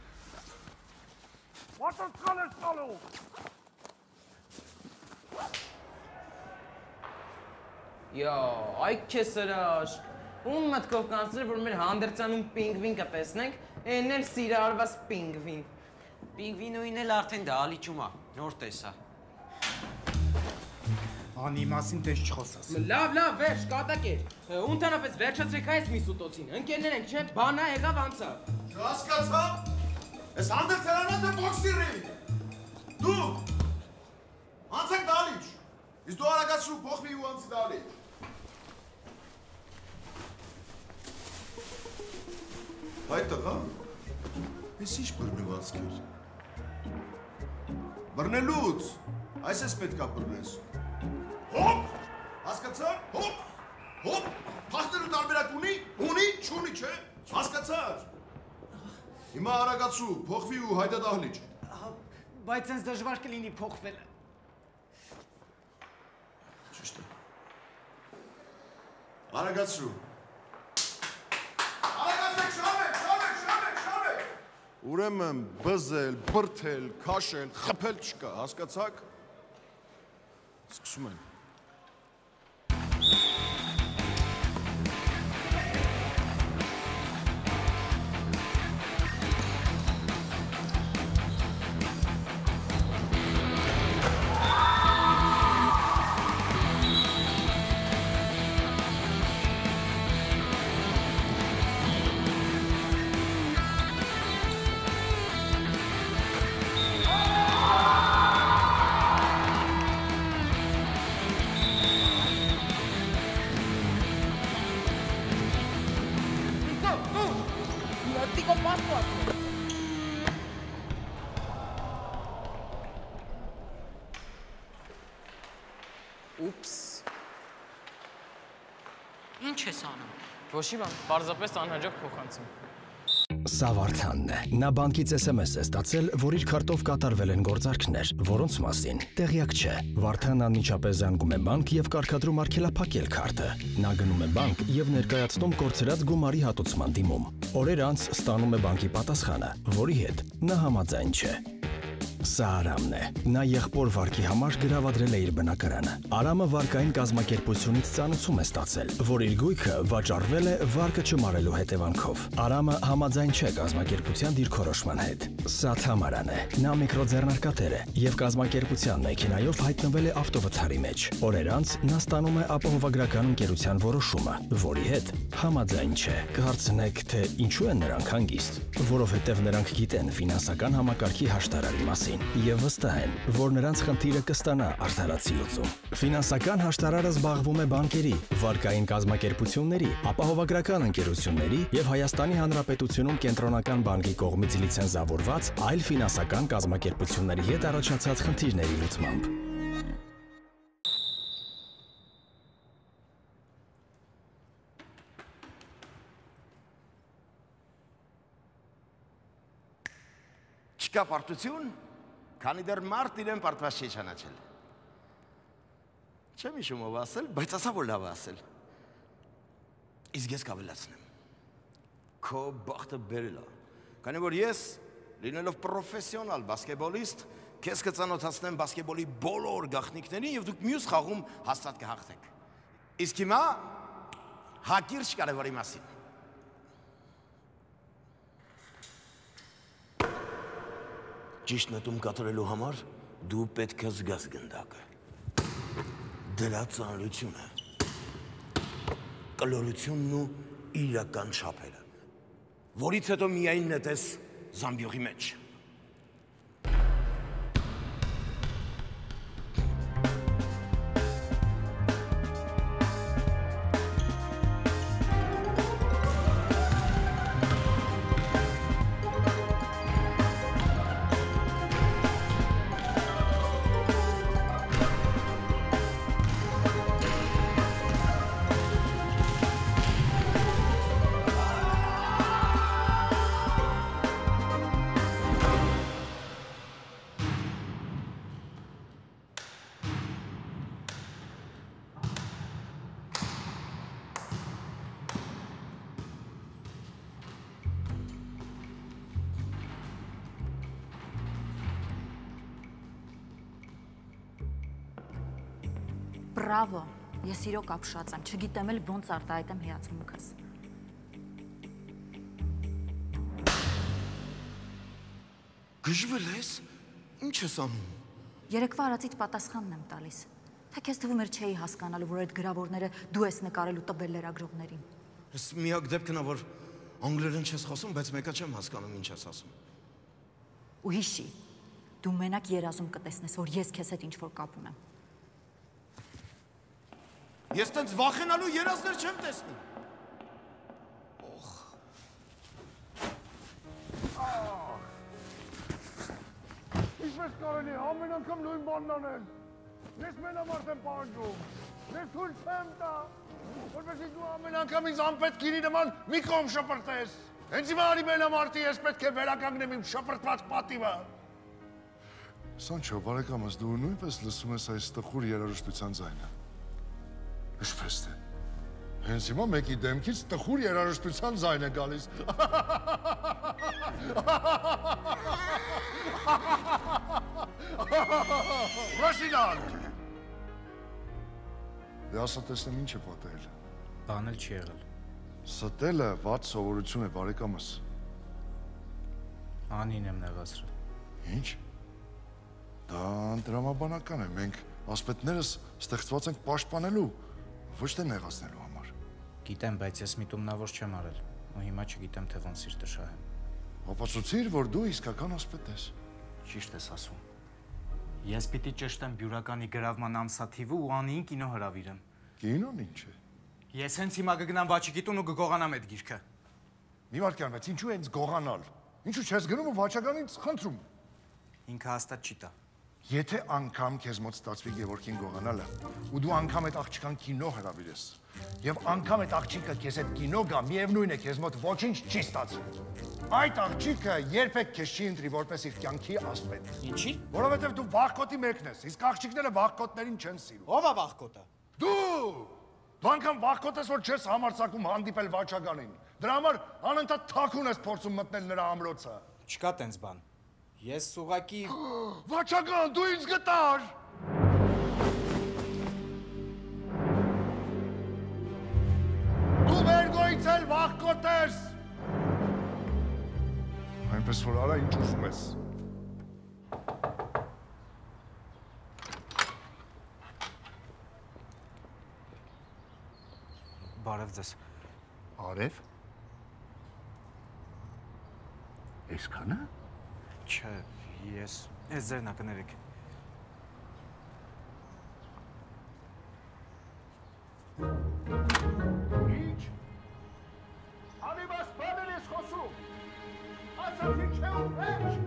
Պատասխան ես տալու։ Յո, այ քեզ սրաշ։ Ում մտքով կանցրել, որ մեր հանդերձանում պինգվին կտեսնենք, այն էլ սիրարված պինգվին։ Պինգվինոին էլ արդեն դա ալիճում է, նոր տեսա։ Անի մասին տես չխոսաս։ Լավ, վերջ, կատակ էր։ Ընդհանրապես վերջացրեք այս միսուտոցին, ընկերներ ենք, չէ, բանա եղավ անցավ։ Հասկացա։ Այս հանդերձարանա դե բոքսիրի։ Դու անցեք դալիճ։ Իսկ դու արագացրու փոխվի ու անցի դալիճ։ Հայ տղա, ես ինչ բռնվածք էր։ Բռնելուց, այս ես պետք է բռնես։ Հոպ, հասկացար, հոպ, փախնելու տարբերակ ունի, չունի, չէ, հասկացար։ Հիմա արագացրու, փոխվի ու հայտա դահլիճ։ Բայց ինձ դժվար կլինի փոխվել։ Ճիշտ է։ Արագացրու։ Արագացեք, շամեք։ Ուրեմն բզել, բրթել, քաշել, խփել չկա, հասկացաք։ Սկսում են։ Ուպս։ Ինչ ես անում։ Ոչի բան, պարզապես անհաջող փոխանցում։ Սա Վարդանն է։ Նա բանկից SMS է ստացել, որ իր քարտով կատարվել են գործարքներ, որոնց մասին տեղյակ չէ։ Վարդանն անմիջապես զանգում է բանկ եւ կարգադրում արգելափակել քարտը։ Նա գնում է բանկ եւ ներկայացնում կորցրած գումարի հատուցման դիմում։ Օրեր անց ստանում է բանկի պատասխանը, որի հետ նա համաձայն չէ։ Սա Արամն է։ Նա եղբոր Վարքի համար գրավադրել է իր բնակարանը։ Արամը Վարկային կազմակերպությունից ծանուցում է ստացել, որ իր գույքը վաճառվել է Վարկը չմարելու հետևանքով։ Արամը համաձայն չէ կազմակերպության դիրքորոշման հետ։ Սա Թամարան է։ Նա միկրոձեռնարկատեր է եւ կազմակերպության մեքենայով հայտնվել է ավտովթարի մեջ։ Օրեր անց նա ստանում է ապահովագրական ընկերության որոշումը, որի հետ համաձայն չէ։ Կհարցնեք, թե ինչու են նրանք հանգիստ, որովհետեւ նրանք գիտեն ֆինանսական համակարգի հաշտարարի մասին եւ վստահ են, որ նրանց խնդիրը կստանա արդարացի լուծում։ Ֆինանսական հաշտարարը զբաղվում է բանկերի, վարկային կազմակերպությունների, ապահովագրական ընկերությունների եւ Հայաստանի Հանրապետությունում կենտրոնական բանկի կողմից լիցենզավորված այլ ֆինանսական կազմակերպությունների հետ առաջացած խնդիրների լուծմամբ։ Չկա պարտություն, քանի դեռ մարդ իրեն պարտված չի ճանաչել։ Չեմ հիշում ով ասել, բայց ասա որ լավ ասել։ Իսկ ես կավելացնեմ։ Քո բախտը բերել է, քանի որ ես, լինելով պրոֆեսիոնալ բասկետբոլիստ, քեզ կծանոթացնեմ բասկետբոլի բոլոր գաղտնիքներին եւ դուք մյուս խաղում հաստատ կհաղթեք։ Իսկ հիմա հակիրճ կարևորի մասին։ Ճիշտ նետում կատարելու համար դու պետք է զգաս գնդակը։ Դրա ծանրությունը, կլորությունն ու իրական չափերը, որից հետո միայն նետես զամբյուղի մեջ։ Բրավո, ես իրոք ապշած եմ, չգիտեմ էլ ոնց արտահայտեմ հիացմունքս։ Գժվել ես, ինչ ես անում։ Երեկվա արածիդ պատասխանն եմ տալիս, թե քեզ թվում էր չէի հասկանալու, որ այդ գրավորները դու ես նկարել ու տվել լրագրողներին։ Ես միակ դեպքն է, որ անգլերեն չես խոսում, բայց մեկը չեմ հասկանում ինչ ես ասում։ Ու հիշի, դու մենակ երազում կտեսնես, որ ես քեզ հետ ինչ-որ կապ ունեմ։ Ես տենց վախենալու երազներ չեմ տեսնում։ Ինչպես կարելի ամեն անգամ նույն բանն անել։ Ես մենամարտ եմ պահանջում։ Ես թույլ չեմ տա, որպեսզի դու ամեն անգամ ինձ անպետք գինի նման մի կողմ շպրտես։ Հենց հիմա արի մենամարտի ես պետք է վերականգնեմ իմ շպրտված պատիվը։ Սանչո, բարեկամս, դու նույնպես լսում ես այս տխուր երաժշտության ձայնը։ Ինչպես թե։ Հենց հիմա մեկի դեմքից տխուր երաժշտության ձայն է գալիս։ Ռասինանտ։ Դե ասա տեսնեմ ինչ է պատահել։ Բան էլ չի եղել։ Ստելը վատ սովորություն է, բարեկամս։ Անին եմ նեղացրել։ Ինչ։ Դա դրամաբանական է, մենք ասպետներս ստեղծված ենք պաշտպանելու, ոչ թե նեղացնելու համար։ Գիտեմ, բայց ես միտումնավոր չեմ արել, ու հիմա չգիտեմ, թե ոնց իր տշահեմ։ Ապացուցիր, որ դու իսկական ասպետ ես։ Ճիշտ ես ասում։ Ես պիտի ճշտեմ բյուրականի գրավման ամսաթիվը ու Անիին կինո հրավիրեմ։ Կինոն ինչ է։ Ես հենց հիմա կգնամ Վաչիկի տուն ու կգողանամ այդ գիրքը։ Մի վարքյան, բայց ինչու հենց գողանալ։ Ինչու չես գնում ու Վաչականից խնդրում։ Ինքը հաստատ չի տա։ Եթե անգամ քեզ մոտ ստացվի Գևորգին գողանալը, ու դու անգամ այդ աղջկան կինո հրավիրես, եւ անգամ այդ աղջիկը քեզ այդ կինո գա, միևնույն է քեզ մոտ ոչինչ չի ստացվի։ Այդ աղջիկը երբեք քեզ չի ընտրի որպես իր կյանքի ասպետ։ Ինչի՞։ Որովհետեւ դու վախկոտի մեկն ես, իսկ աղջիկները վախկոտներին չեն սիրում։ Ո՞վ է վախկոտը։ Դու! Դու անգամ վախկոտ ես, որ չես համարձակում հանդիպել Վաչականին։ Դրա համար անընդհատ թաքուն ես փորձում մտնել նրա ամրոցը։ Չկա տենց բան։ Ես ուղակի Վաչական, դու ինձ գտար։ Դու մեր գոյցել վախկոտ ես։ Այնպես որ արա ինչ ուզում ես։ Բարև ձեզ։ Արև։ Այսքանը։ Չէ, ես ձերն ակներեք։ Ինչ։ Անիմաստ բաներ ես խոսում։ Ասացի չէ ու վերջ։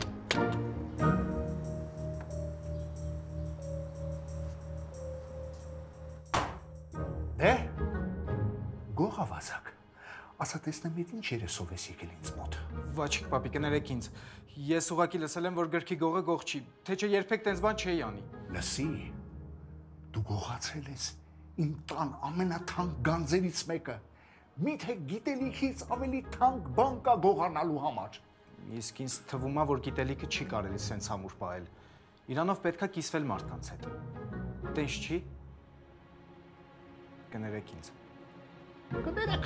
Դե, գողավազակ, ասա տեսնեմ իդ ինչ երեսով ես եկել ինձ մոտ։ Վաչիկ պապի, կներեք ինձ, ես ուղակի լսել եմ, որ գրքի գողը գող չի, թե չէ երբեք տենց բան չէի անի։ Լսի, դու գողացել ես իմ տան ամենաթանկ գանձերից մեկը, միթե գիտելիքից ավելի թանկ բան կա գողանալու համար։ Իսկ ինձ թվում է, որ գիտելիքը չի կարելի սենց համուր պահել, իրանով պետքա կիսվել մարդկանց հետ, տենց չի։ Կներեք ինձ։ Կներեք։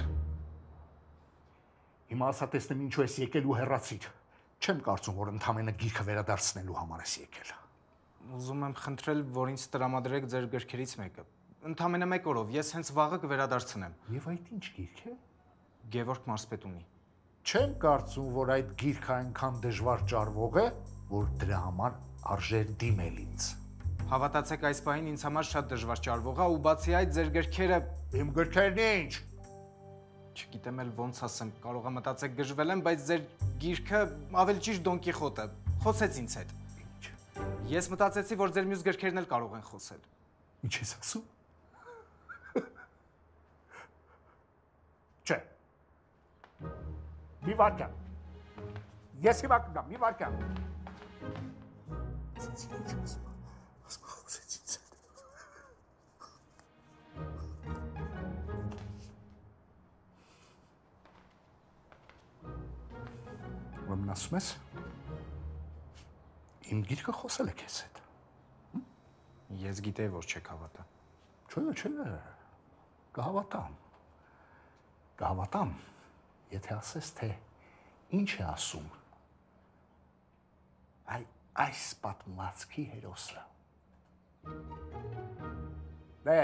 Հիմա ասա տեսնեմ ինչու ես եկել ու հեռացիր։ Չեմ կարծում, որ ընդամենը գիրքը վերադարձնելու համար ես եկել։ Ուզում եմ խնդրել, որ ինձ տրամադրեք ձեր գրքերից մեկը։ Ընդամենը մեկ օրով, ես հենց վաղը կվերադարձնեմ։ Եվ այդ ինչ գիրք է։ Գևորգ Մարսպետունի։ Չեմ կարծում, որ այդ գիրքը այնքան դժվար ճարվող է, որ դրա համար արժեր դիմել ինձ։ Հավատացեք, այս պահին ինձ համար շատ դժվար ճարվող է ու բացի այդ ձեր գրքերը… Իմ գրքերն ինչ։ Չգիտեմ էլ ոնց ասեմ, կարող եմ մտածեք գժվել եմ, բայց ձեր գիրքը ավելի ճիշտ Դոն Կիխոտը խոսեց ինձ հետ։ Ես մտածեցի, որ ձեր մյուս գրքերն էլ կարող են խոսել։ Ինչ ես ասում։ Չէ։ Մի վարկյան։ Ես հիմա կգամ, մի վարկյան։ Ասեցի ինչ ասում, ասում խոսեց ինձ հետ։ Ուրեմն ասում ես, իմ գիրքը խոսել է քեզ հետ։ Ես գիտեի, որ չեք հավատա։ Չէ, կհավատամ։ Կհավատամ, եթե ասես, թե ինչ է ասում այս պատմվածքի հերոսը։ Դե։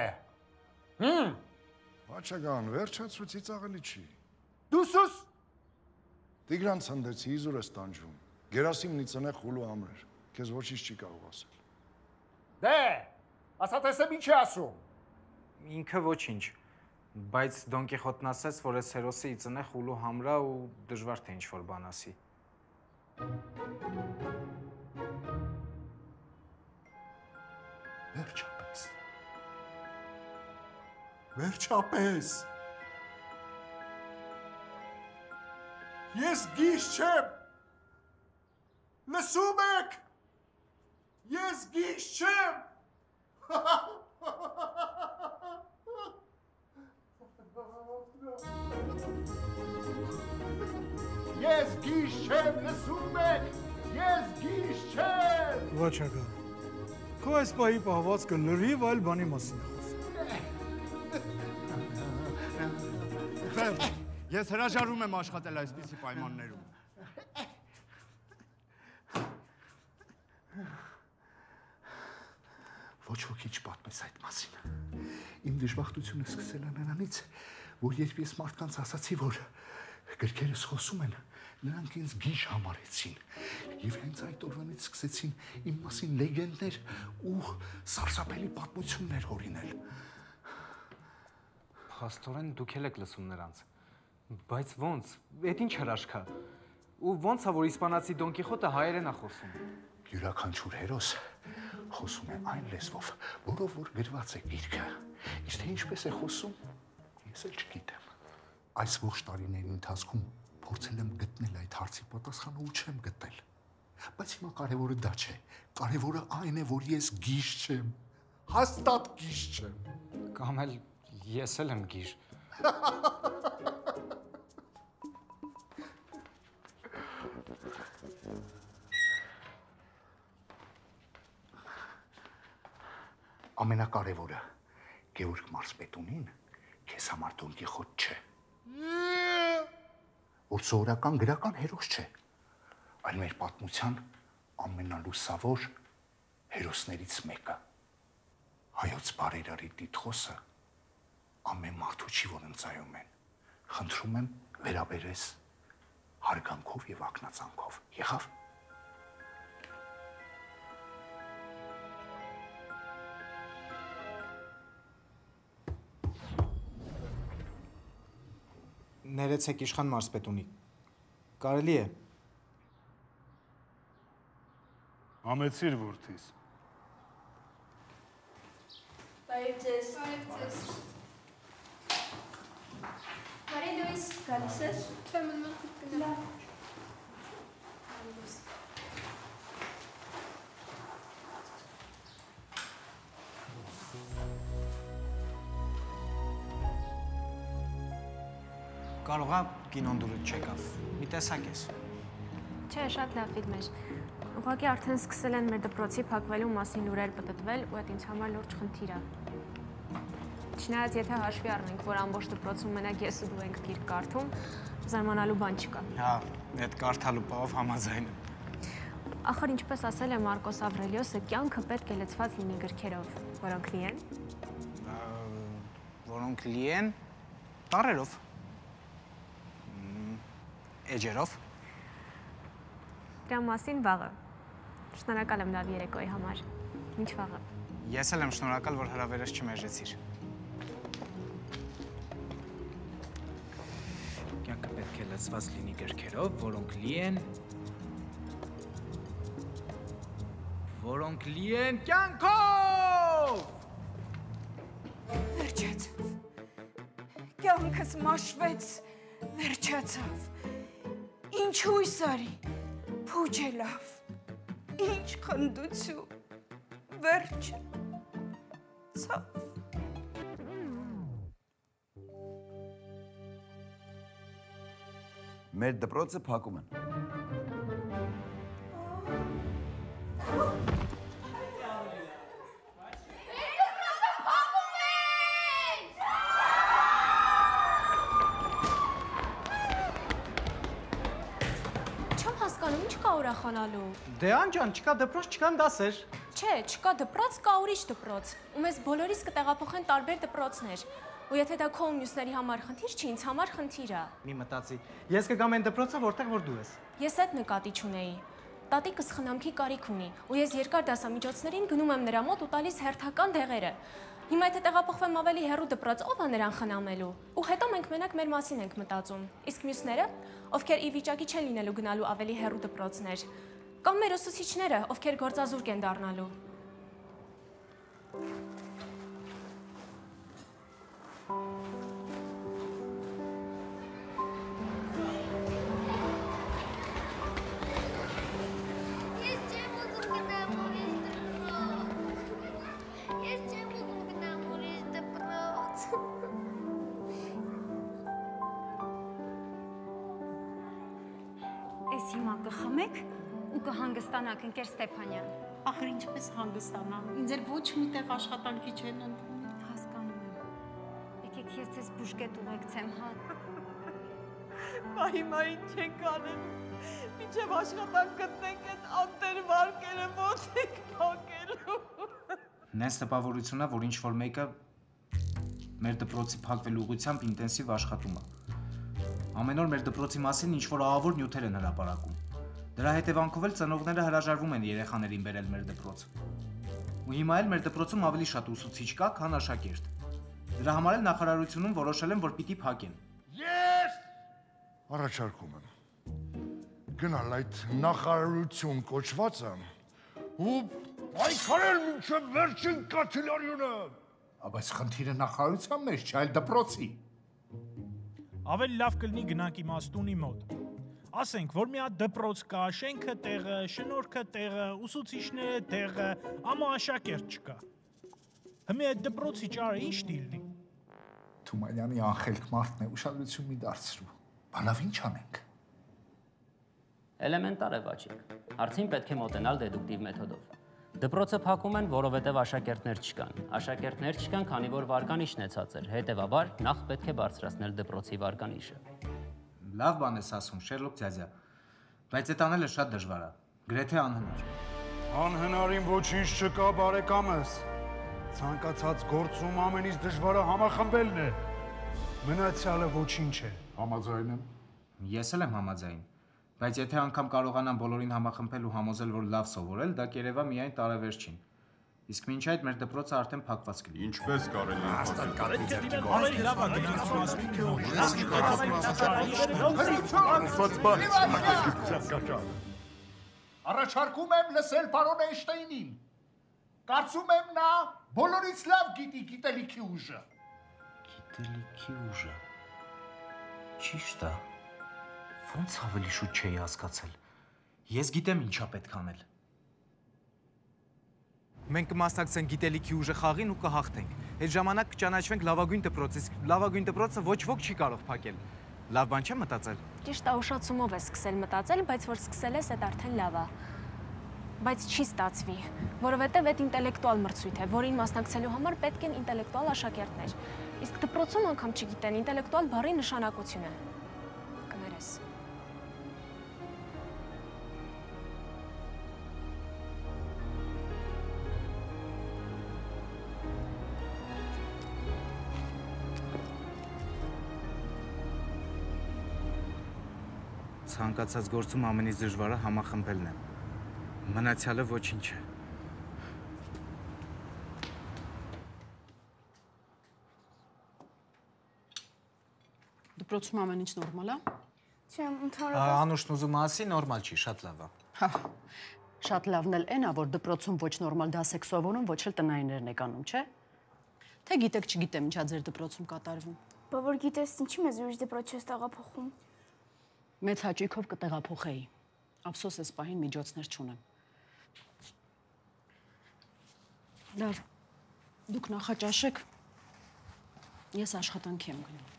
Վաչական, վերջացրուցից աղելի չի։ Դուսուս։ Տիգրան ցնդեցի, իզուր ես տանջվում։ Գերասիմնի ծնե խուլու ամրեր։ Քեզ ոչինչ չի կարող ասել։ Դե, ասա տեսեմ ինչ է ասում։ Ինքը ոչինչ, բայց Դոն Կիխոտն ասեց, որ այս հերոսը ի ծնե խուլու համրա ու դժվար թե ինչ-որ բան ասի։ Վերջապես։ Վերջապես։ Ես գիժ չեմ։ Լսում եք։ Ես գիժ չեմ։ Ես գիժ չեմ, լսում եք։ Ես գիժ չեմ։ Վաչական, քո այս պահի պահվածքը լրիվ այլ բանի մասին է խոսում։ Վերջ, ես հրաժարվում եմ աշխատել այսպիսի պայմաններում։ Ոչ ոքի չպատմես այդ մասին։ Իմ դժբախտությունը սկսել է նրանից, որ երբ ես մարդկանց ասացի, որ գրքերս խոսում են, նրանք ինձ գիժ համարեցին եւ հենց այդ օրվանից սկսեցին իմ մասին լեգենդներ ու սարսափելի պատմություններ հորինել։ Փաստորեն դուք էլ եք լսում նրանց։ Բայց ոնց, այդ ինչ հրաշք է։ Ու ոնց է, որ իսպանացի Դոն Կիխոտը հայերեն է խոսում։ Յուրաքանչյուր հերոս խոսում է այն լեզվով, որով որ գրված է գիրքը։ Իսկ թե ինչպես է խոսում, ես էլ չգիտեմ։ Այս ողջ տարիների ընթացքում փորձել եմ գտնել այդ հարցի պատասխանը ու չեմ գտել։ Բայց հիմա կարևորը դա չէ։ Կարևորը այն է, որ ես գիժ չեմ։ Հաստատ գիժ չեմ։ Կամ էլ ես էլ եմ գիժ։ ամենակարևորը Գեորգ Մարզպետունին քեզ համար Դոն Կիխոտ չէ։ Որ սովորական գրական հերոս չէ, այլ մեր պատմության ամենալուսավոր հերոսներից մեկը։ Հայոց բարերարի տիտղոսը ամեն մարդու չի, որ ընծայում են։ Խնդրում եմ վերաբերես հարգանքով եւ ակնածանքով։ Եղավ։ Ներեցեք իշխան Մարզպետունի։ Կարելի է։ Համեցիր որդիս։ Բարև ձեզ։ Բարև ձեզ։ Բարի Լուիս, գալիս ես։ Չէ, մնում գնա։ Կարող է կինոն դուրս չեկավ։ Մի տեսակ ես։ Չէ, շատ լավ ֆիլմ էր։ Ուղղակի արդեն սկսել են մեր դպրոցի փակվելու մասին լուրեր պտտվել, ու այդ ինձ համար լուրջ խնդիր է։ Չնայած եթե հաշվի առնենք, որ ամբողջ դպրոցում մենակ ես ու դու ենք գիրք կարդում, զարմանալու բան չկա։ Հա, այդ կարդալու բով համաձայն եմ։ Ախր ինչպես ասել է Մարկոս Ավրելիոսը, կյանքը պետք է լցված լինի գրքերով, որոնք լի են։ Որոնք լի են տառերով։ Էջերով։ Դրա մասին վաղը։ Շնորհակալ եմ լավ երեկոյի համար։ Ինչ վաղը։ Ես էլ եմ շնորհակալ, որ հրավերս չմերժեցիր։ Կյանքը պետք է լցված լինի գրքերով, որոնք լի են կյանքով։ Վերջացավ։ Կյանքս մաշվեց, վերջացավ։ Ինչ հույս արի, փուջ է լավ, ինչ խնդություն, վերջը, ցավ։ Մեր դպրոցը փակում են։ Ինչ կա ուրախանալու։ Դե անջան, չկա դպրոց, չկան դասեր։ Չէ, չկա դպրոց, կա ուրիշ դպրոց։ Ու մեզ բոլորիս կտեղափոխեն տարբեր դպրոցներ։ Ու եթե դա քո ու մյուսների համար խնդիր չի, ինձ համար խնդիր է։ Մի մտածի։ Ես կգամ այն դպրոցը, որտեղ որ դու ես։ Ես այդ նկատի չունեի։ Տատիկս խնամքի կարիք ունի, ու ես երկար դասամիջոցներին գնում եմ նրա մոտ ու տալիս հերթական դեղերը։ Հիմա եթե տեղափոխվեմ ավելի հեռու դպրոց, ով է նրան խնամելու։ Ու հետո մենք մենակ մեր մասին ենք մտածում։ Իսկ մյուսները, ովքեր ի վիճակի չեն լինելու գնալու ավելի հեռու դպրոցներ, կամ մեր ուսուցիչները, ովքեր գործազուրկ են դառնալու։ Ես հիմա կխմեք ու կհանգստանաք, ընկեր Ստեփանյան։ Ախր ինչպես հանգստանամ։ Ինձ էլ ոչ մի տեղ աշխատանքի չեն ընդունում։ Հասկանում եմ։ Եկեք ես ձեզ բուժկետ ուղեկցեմ, հա։ Բա հիմա ինչ ենք անելու։ Մինչև աշխատանք գտնենք այդ անտեր վարկերը ոնց ենք փակելու։ Նենց տպավորությունն է, որ ինչ-որ մեկը մեր դպրոցի փակվելու ուղղությամբ ինտենսիվ աշխատում է։ Ամեն օր մեր դպրոցի մասին ինչ-որ ահավոր նյութեր են հրապարակում։ Դրա հետևանքով էլ ծնողները հրաժարվում են երեխաներին բերել մեր դպրոց։ Ու հիմա էլ մեր դպրոցում ավելի շատ ուսուցիչ կա, քան աշակերտ։ Դրա համար էլ նախարարությունում որոշել են, որ պիտի փակեն։ Ես առաջարկում եմ գնալ այդ նախարարություն կոչվածը ու այքարել մինչև վերջին կաթիլարյունը։ Բայց խնդիրը նախարարության մեջ չէ, այլ դպրոցի։ Ավելի լավ կլինի գնանք իմաստունի մոտ։ Ասենք, որ մի հատ դպրոց կա, շենքը տեղը, շնորհքը տեղը, ուսուցիչները տեղը, ամա աշակերտ չկա։ Հիմա այդ դպրոցի ճարը ինչ դիլնի։ Թումանյանի անխելք մարդն է, ուշադրություն մի դարձրու։ Բանավ ինչ անենք։ Էլեմենտար է, Վաչիկ։ Հարցին պետք է մոտենալ դեդուկտիվ մեթոդով։ Դպրոցը փակում են, որովհետև աշակերտներ չկան։ Աշակերտներ չկան, քանի որ վարկանիշն է ցածր։ Հետևաբար, նախ պետք է բարձրացնել դպրոցի վարկանիշը։ Լավ բան ես ասում, Շերլոկ ձյաձյա։ Բայց այդ անելը շատ դժվար է, գրեթե անհնար։ Անհնարին ոչինչ չկա, բարեկամս։ Ցանկացած գործում ամենից դժվարը համախմբելն է։ Մնացյալը ոչինչ է։ Համաձայն եմ։ Ես էլ եմ համաձայն։ Բայց եթե անգամ կարողանամ բոլորին համախմբել ու համոզել, որ լավ սովորել, դա կերևա միայն տարեվերջին։ Իսկ մինչ այդ մեր դպրոցը արդեն փակված կլինի։ Ինչպես կարելի է Հաստատ ավելի լավ է Առաջարկում եմ լսել պարոն Էյնշտեյնին։ Կարծում եմ նա բոլորից լավ գիտի գիտելիքի ուժը։ Գիտելիքի ուժը։ Ճիշտ է։ Ոնց ավելի շուտ չէի հասկացել։ Ես գիտեմ ինչա պետք անել։ Մենք կմասնակցենք գիտելիքի ուժը խաղին ու կհաղթենք։ Այդ ժամանակ կճանաչվենք լավագույն դպրոցից։ Լավագույն դպրոցը ոչ ոք չի կարող փակել։ Լավ բան չէ մտածել։ Ճիշտ է, ուշացումով ես սկսել մտածել, բայց որ սկսել ես, այդ արդեն լավ է։ Բայց չի ստացվի, որովհետև այդ ինտելեկտուալ մրցույթ է, որին մասնակցելու համար պետք են ինտելեկտուալ աշակերտներ։ Իսկ դպրոցում անգամ չգիտեն ինտելեկտուալ բառի նշանակությունը։ Կներես։ Ցանկացած գործում ամենից դժվարը համախմբելն է։ Մնացյալը ոչինչ է։ Դպրոցում ամեն ինչ նորմալ է։ Չեմ, ընդհանրապես Անուշն ուզում ասի, նորմալ չի, շատ լավ է։ Հա։ Շատ լավն էլ այն է, որ դպրոցում ոչ նորմալ դաս եք սովորում, ոչ էլ տնայիններն եք անում, չէ՞։ Թե գիտեք, չգիտեմ, ինչա ձեր դպրոցում կատարվում։ Բա որ գիտես, ինչի մեզ ուրիշ դպրոց չես տեղափոխում։ Մեծ հաճույքով կտեղափոխեի։ Ափսոս էս պահին միջոցներ չունեմ։ Լավ, դուք նախաճաշեք, ես աշխատանքի եմ գնում։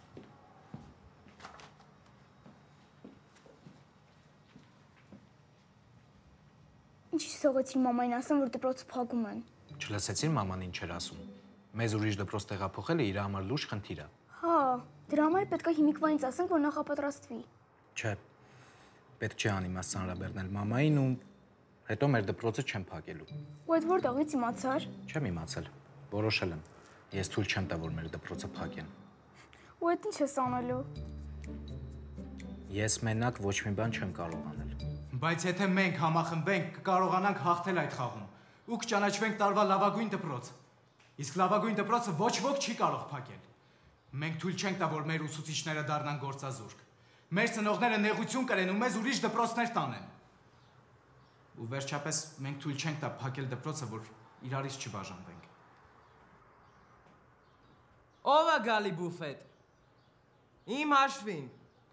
Ինչի թողեցին մամային ասեմ, որ դպրոցը փակում են։ Չլսեցին մաման ինչ էր ասում։ Մեզ ուրիշ դպրոց տեղափոխելը իր համար լուրջ խնդիր է։ Հա, դրա համար պետք է հիմիկվանից ասենք, որ նախապատրաստվի։ Չէ։ Պետք չէ անիմաստ ծանրաբեռնել մամային ու հետո մեր դպրոցը չեմ փակելու։ Ու այդ որտեղից իմացար։ Չեմ իմացել։ Որոշել եմ։ Ես թույլ չեմ տա, որ մեր դպրոցը փակեն։ Ու այդ ինչ ես անելու։ Ես մենակ ոչ մի բան չեմ կարող անել։ Բայց եթե մենք համախմբենք, կկարողանանք հաղթել այդ խաղում ու կճանաչվենք տարվա լավագույն դպրոց։ Իսկ լավագույն դպրոցը ոչ ոք չի կարող փակել։ Մենք թույլ չենք տա, որ մեր ուսուցիչները դառնան գործազուրկ։ Մեր ծնողները նեղություն կրեն ու մեզ ուրիշ դպրոցներ տանեն։ Ու վերջապես մենք թույլ չենք տա փակել դպրոցը, որ իրարից չբաժանվենք։ Ո՞վ է գալի բուֆետ։ Իմ հաշվին։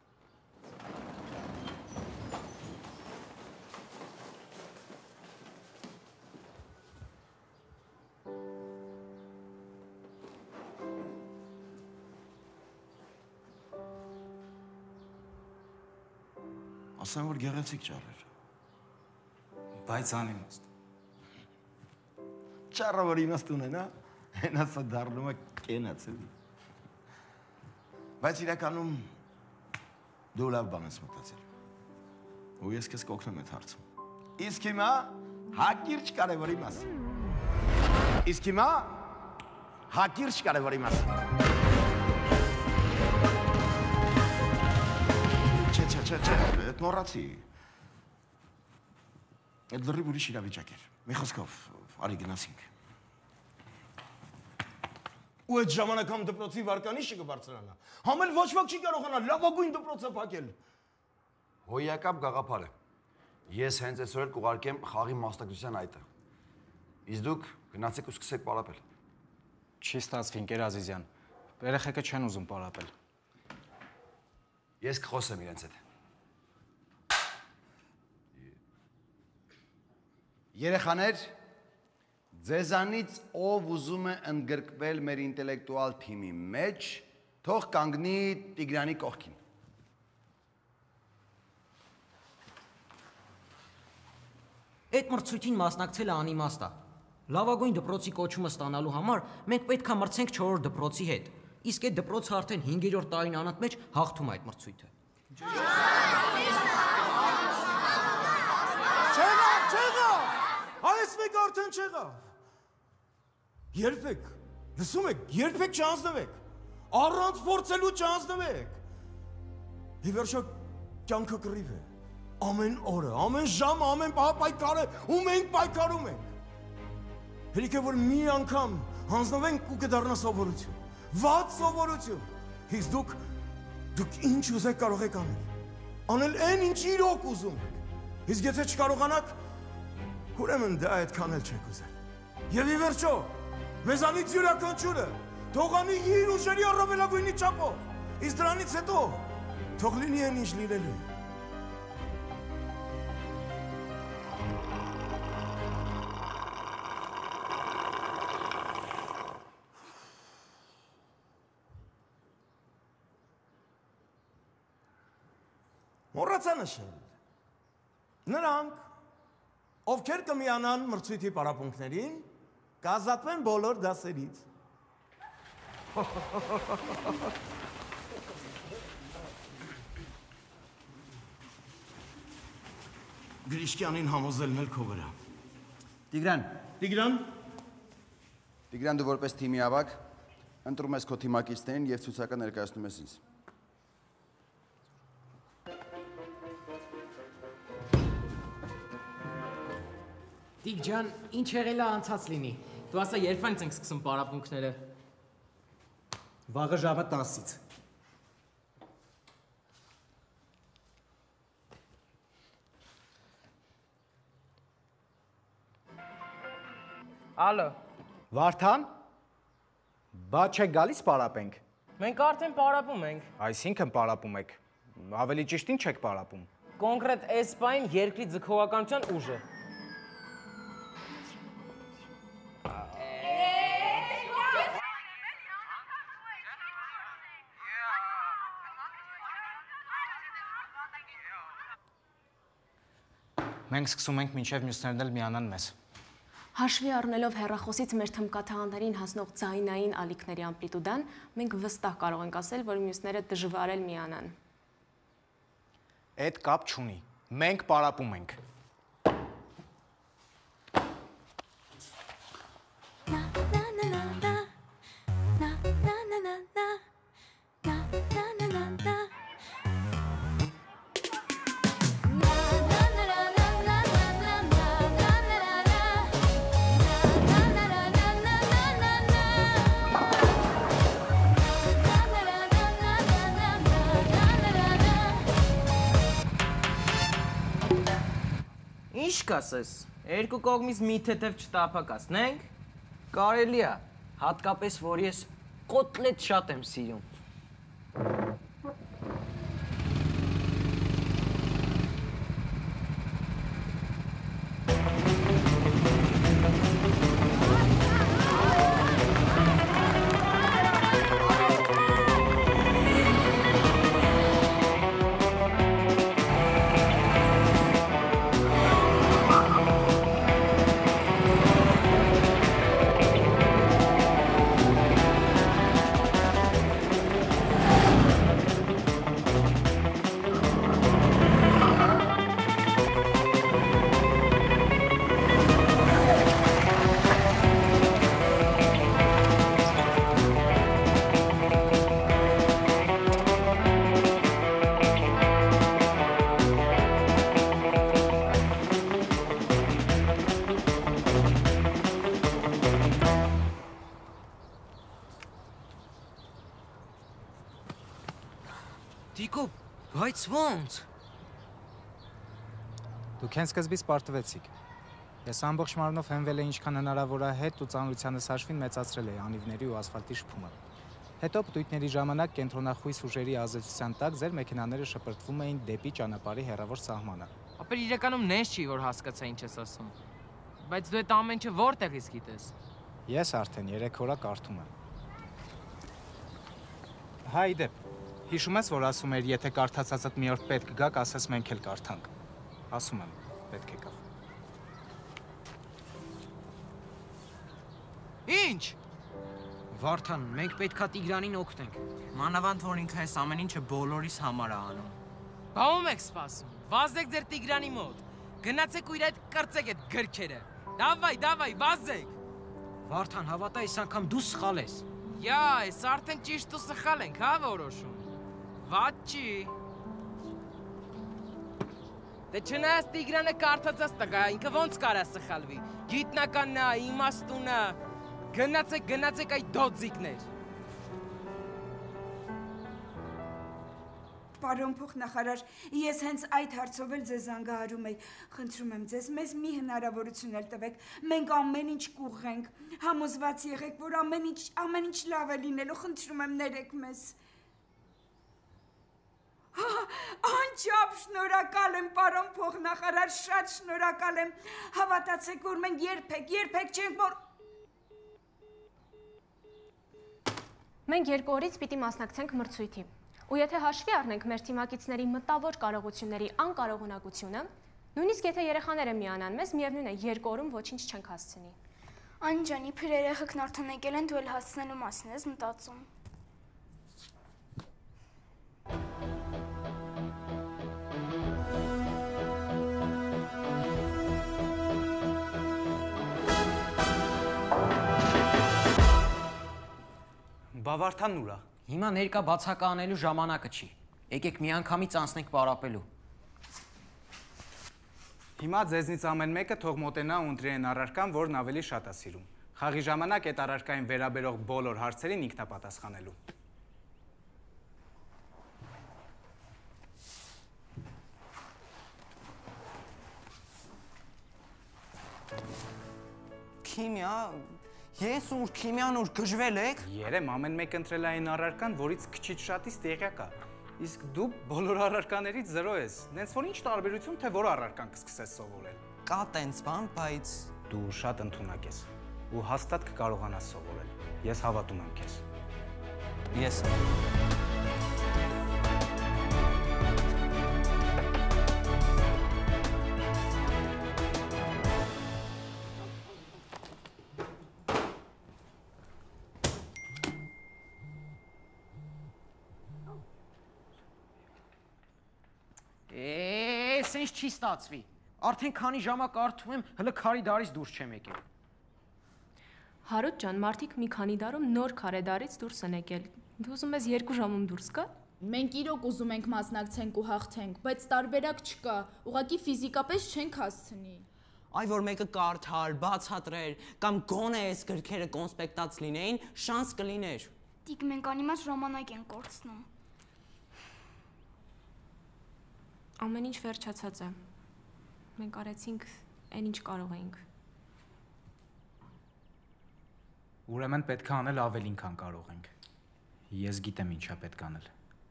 Ասեմ, որ գեղեցիկ ճառեր։ Բայց անիմաստ։ Ճառը, որ իմաստ ունենա, հենասը դառնում է կենացել։ Բայց իրականում դու լավ բան ես մտածել։ Ու ես քեզ կօգնեմ այդ հարցում։ Իսկ հիմա հակիրճ կարևորի մասը։ Իսկ հիմա հակիրճ կարևորի մասը։ Չէ, այդ մոռացի։ Այդ լրիվ ուրիշ իրավիճակ էր։ Մի խոսքով, արի գնացինք։ Ու այդ ժամանակ համ դպրոցի վարկանիշը կբարձրանա։ Համ էլ ոչ ոք չի կարողանա լավագույն դպրոցը փակել։ Հոյակապ գաղափար է։ Ես հենց այսօր էլ կուղարկեմ խաղի մասնակցության այտը։ Իսկ դուք գնացեք ու սկսեք պարապել։ Չի ստացվի, ընկեր Ազիզյան։ Երեխեքը չեն ուզում պարապել։ Ես կխոսեմ իրենց հետ։ Երեխաներ, ձեզանից ով ուզում է ընդգրկվել մեր ինտելեկտուալ թիմի մեջ, թող կանգնի Տիգրանի կողքին։ Այդ մրցույթին մասնակցելը անիմաստ է։ Լավագույն դպրոցի կոչումը ստանալու համար մենք պետք է մրցենք 4-րդ դպրոցի հետ։ Իսկ այդ դպրոցը արդեն 5-րդ տարին անընդմեջ հաղթում է այդ մրցույթը։ Չեղավ։ Այս մեկ արդեն չեղավ։ Երբեք, լսում եք, երբեք չանձնվեք։ Առանց փորձելու չանձնվեք։ Ի վերջո կյանքը կռիվ է։ Ամեն օրը, ամեն ժամը, ամեն պահը պայքար է, ու մենք պայքարում ենք։ Հերիք է, որ մի անգամ հանձնվենք ու կդառնա սովորություն։ Վատ սովորություն։ Իսկ դուք ինչ ուզեք կարող եք անել։ Անել այն, ինչ իրոք ուզում եք։ Իսկ եթե չկարողանաք, ուրեմն դա այդքան էլ չեք ուզել։ Եվ ի վերջո, մեզանից յուրաքանչյուրը թող անի իր ուժերի առավելագույնի չափով։ Իսկ դրանից հետո թող լինի այն, ինչ լինելու է։ Մոռացա նշել։ Նրանք, ովքեր կմիանան մրցույթի պարապմունքներին, կազատվեն բոլոր դասերից։ Գրիշկյանին համոզելն էլ քո վրա։ Տիգրան։ Տիգրան։ Տիգրան, դու որպես թիմի ավագ ընտրում ես քո թիմակիցներին եւ ցուցակը ներկայացնում ես ինձ։ Տիկ ջան, ինչ եղել է անցած լինի։ Դու ասա երբանից ենք սկսում պարապմունքները։ Վաղը ժամը 10-ից։ Ալո։ Վարդան։ Բա չեք գալիս պարապենք։ Մենք արդեն պարապում ենք։ Այսինքն պարապում եք։ Ավելի ճիշտ ինչ եք պարապում։ Կոնկրետ այս պայն երկրի ձգողականության ուժը։ Մենք սկսում ենք մինչև մյուսներն էլ միանան մեզ։ Հաշվի առնելով հեռախոսից մեր թմկաթաղաններին հասնող ձայնային ալիքների ամպլիտուդան, մենք վստահ կարող ենք ասել, որ մյուսները դժվար էլ միանան։ Այդ կապ չունի։ Մենք պարապում ենք։ Ինչ կասես, երկու կողմից մի թեթև չտափակացնենք, կարելի է, հատկապես, որ ես կոտլետ շատ եմ սիրում։ Տիկո, բայց ո՞նց։ Դուք հենց սկզբից պարտվեցիք։ Ես ամբողջ մարմնով հենվել էի ինչքան հնարավոր է հետ ու ծանրությանս հաշվին մեծացրել էի անիվների ու ասֆալտի շփումը։ Հետո պտույտների ժամանակ կենտրոնախույս ուժերի ազդեցության տակ ձեր մեքենաները շպրտվում էին դեպի ճանապարհի հեռավոր սահմանը։ Ապեր իրականում նենց չի, որ հասկացա ինչ ես ասում։ Բայց դու այդ ամեն ինչը որտեղից գիտես։ Ես արդեն 3 օր կարդում եմ։ Հայդեպ, հիշում ես, որ ասում էր, եթե կարդացածդ մի օր պետք գա, ասես մենք էլ կարդանք։ Ասում եմ, պետք է գա։ Վարդան, մենք պետքա Տիգրանին օգնենք։ Մանավանդ որ ինքը այս ամեն ինչը բոլորիս համար է անում։ Բա ում եք սպասում։ Վազեք ձեր Տիգրանի մոտ։ Գնացեք ու իր այդ կրծեք այդ գրքերը։ Դավայ, վազեք։ Վարդան, հավատա, այս անգամ դու սխալ ես։ Յա, այս արդեն ճիշտ ու սխալ ենք, հա, որոշում։ Վատ չի։ Դե չնայած Տիգրանը կարդացած տղա, ինքը ոնց կարա սխալվի։ Գիտնականն է, իմաստուն է։ Գնացեք այդ դոձիկներ։ Պարոն փոխնախարար, ես հենց այդ հարցով էլ ձեզ զանգահարում էի։ Խնդրում եմ ձեզ, մեզ մի հնարավորություն էլ տվեք։ Մենք ամեն ինչ կուղղենք։ Համոզված եղեք, որ ամեն ինչ լավ է լինելու։ Խնդրում եմ, ներեք մեզ։ Անչափ շնորհակալ եմ, պարոն փոխնախարար, շատ շնորհակալ եմ։ Հավատացեք, որ մենք երբեք չենք որ Մենք 2 օրից պիտի մասնակցենք մրցույթի։ Ու եթե հաշվի առնենք մեր թիմակիցների մտավոր կարողությունների անկարողունակությունը, նույնիսկ եթե երեխաները միանան մեզ, միևնույն է 2 օրում ոչինչ չենք հասցնի։ Անջանի, փր երեխեքն արդեն եկել են, դու էլ հասցնելու մասին ես մտածում։ Բավարդանն ուրա։ Հիմա ներկա բացակա անելու ժամանակը չի։ Եկեք միանգամից անցնենք պարապելու։ Հիմա ձեզնից ամեն մեկը թող մոտենա ու ընտրի այն առարկան, որն ավելի շատ է սիրում։ Խաղի ժամանակ այդ առարկային վերաբերող բոլոր հարցերին ինքնապատասխանելու։ Քիմիա, ես ուր քիմիան ուր գժվել եք։ Երեմ, ամեն մեկ ընտրել է այն առարկան, որից քչից շատից տեղյակ է։ Իսկ դու բոլոր առարկաներից 0 ես։ Նենց որ ինչ տարբերություն, թե որ առարկան կսկսես սովորել։ Կա տենց բան, բայց դու շատ ընդունակ ես ու հաստատ կկարողանաս սովորել։ Ես հավատում եմ քեզ։ Ես Սենց չի ստացվի։ Արդեն քանի ժամա կարդում եմ, հələ քարի դարից դուրս չեմ եկել։ Հարութ ջան, մարդիկ մի քանի դարում նոր քարե դարից դուրս են եկել։ Դու ուզում ես 2 ժամում դուրս գա։ Մենք իրոք ուզում ենք մասնակցենք ու հաղթենք, բայց տարբերակ չկա։ Ուղղակի ֆիզիկապես չենք հասցնի։ Այ որ մեկը կարդար, բացատրեր, կամ գոնե այս գրքերը կոնսպեկտած լինեին, շանս կլիներ։ Տիկ, մենք անիմաց ժամանակ ենք կորցնում։ Ամեն ինչ վերջացած է։ Մենք արեցինք այն ինչ կարող էինք։ Ուրեմն պետք է անել ավելին, քան կարող ենք։ Ես գիտեմ ինչա պետք անել։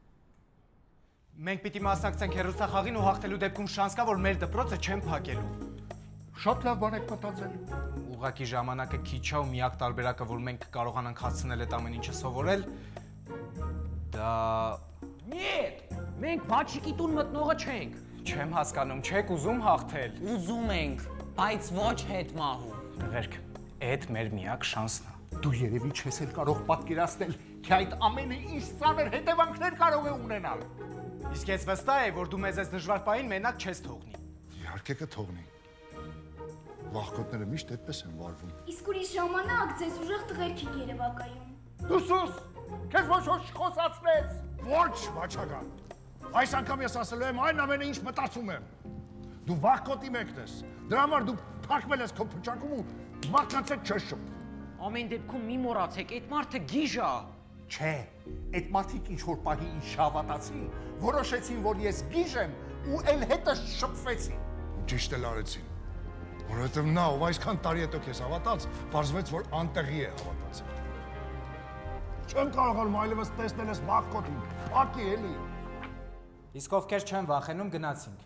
Մենք պիտի մասնակցենք հեռուստախաղին ու հաղթելու դեպքում շանս կա, որ մեր դպրոցը չեն փակելու։ Շատ լավ բան եք մտածել։ Ուղղակի ժամանակը քիչ է ու միակ տարբերակը, որ մենք կարողանանք հասցնել այդ ամեն ինչը սովորել, դա Նիետ, մենք բաչիկի տուն մտնողը չենք։ Չեմ հասկանում, չեք ուզում հաղթել։ Ուզում ենք, բայց ոչ հետ մահում։ Տղերք, այդ մեր միակ շանսն է։ Դու երևի չես էլ կարող պատկերացնել, թե այդ ամենը ինչ ծանր հետևանքներ կարող է ունենալ։ Իսկ ես վստահ եմ, որ դու մեզ այս դժվար պահին մենակ չես թողնի։ Իհարկե կթողնի։ Վախկոտները միշտ այդպես են վարվում։ Իսկ ուրիշ ժամանակ ձեզ ուժեղ տղերք եք երևակայում։ Դու սուս, քեզ ոչ խոսացրեց։ Ոչ, Վաչագա։ Այս անգամ ես ասելու եմ այն ամենը, ինչ մտածում եմ։ Դու վախկոտի մեկն ես։ Դրա համար դու փակվել ես քո փչակում ու մարդկանց հետ չես շփվում։ Ամեն դեպքում մի մոռացեք, այդ մարդը գիժ է։ Չէ, այդ մարդիկ ինչ որ պահի ինչ հավատացին, որոշեցին, որ ես գիժ եմ ու էլ հետս շփվեցին։ Ու ճիշտ էլ արեցին։ Որովհետև նա, ով այսքան տարի հետո քեզ հավատաց, պարզվեց, որ անտեղի է հավատացել։ Չեմ կարողանում այլևս տեսնել ես վախկոտին, փակի էլի։ Իսկ ովքեր չեն վախենում, գնացինք։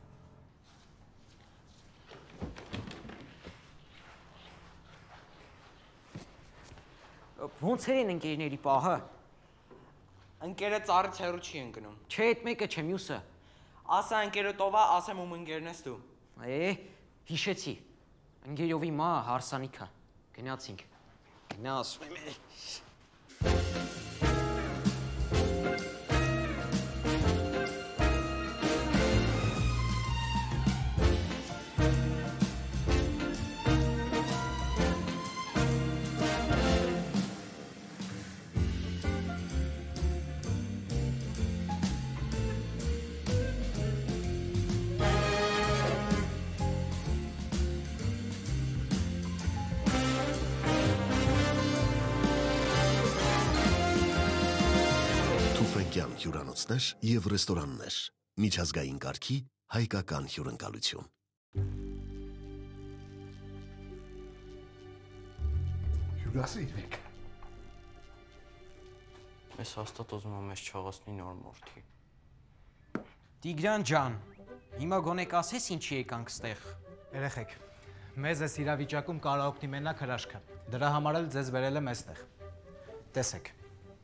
Ոնց են ընկերների պահը։ Ընկերը ծառից հեռու չի ընկնում։ Չէ, այդ մեկը չէ, մյուսը։ Ասա ընկերը տովա, ասեմ ում ընկերն ես դու։ Հիշեցի։ Ընկերովի մա հարսանիքա։ Գնացինք։ Գնա ասում եմ։ Թուֆենկյան հյուրանոցներ և ռեստորաններ, միջազգային կարգի հայկական հյուրընկալություն։ Հյուրասիր եք։ Ես հաստատ ուզում եմ ես չաղացնի նոր մորթի։ Տիգրան ջան, հիմա գոնե կասես ինչի եկանք ստեղ։ Երեխեք, մեզ այս իրավիճակում կարող օգնի մենակ հրաշքը։ Դրա համար էլ ձեզ բերել եմ այստեղ։ Տեսեք։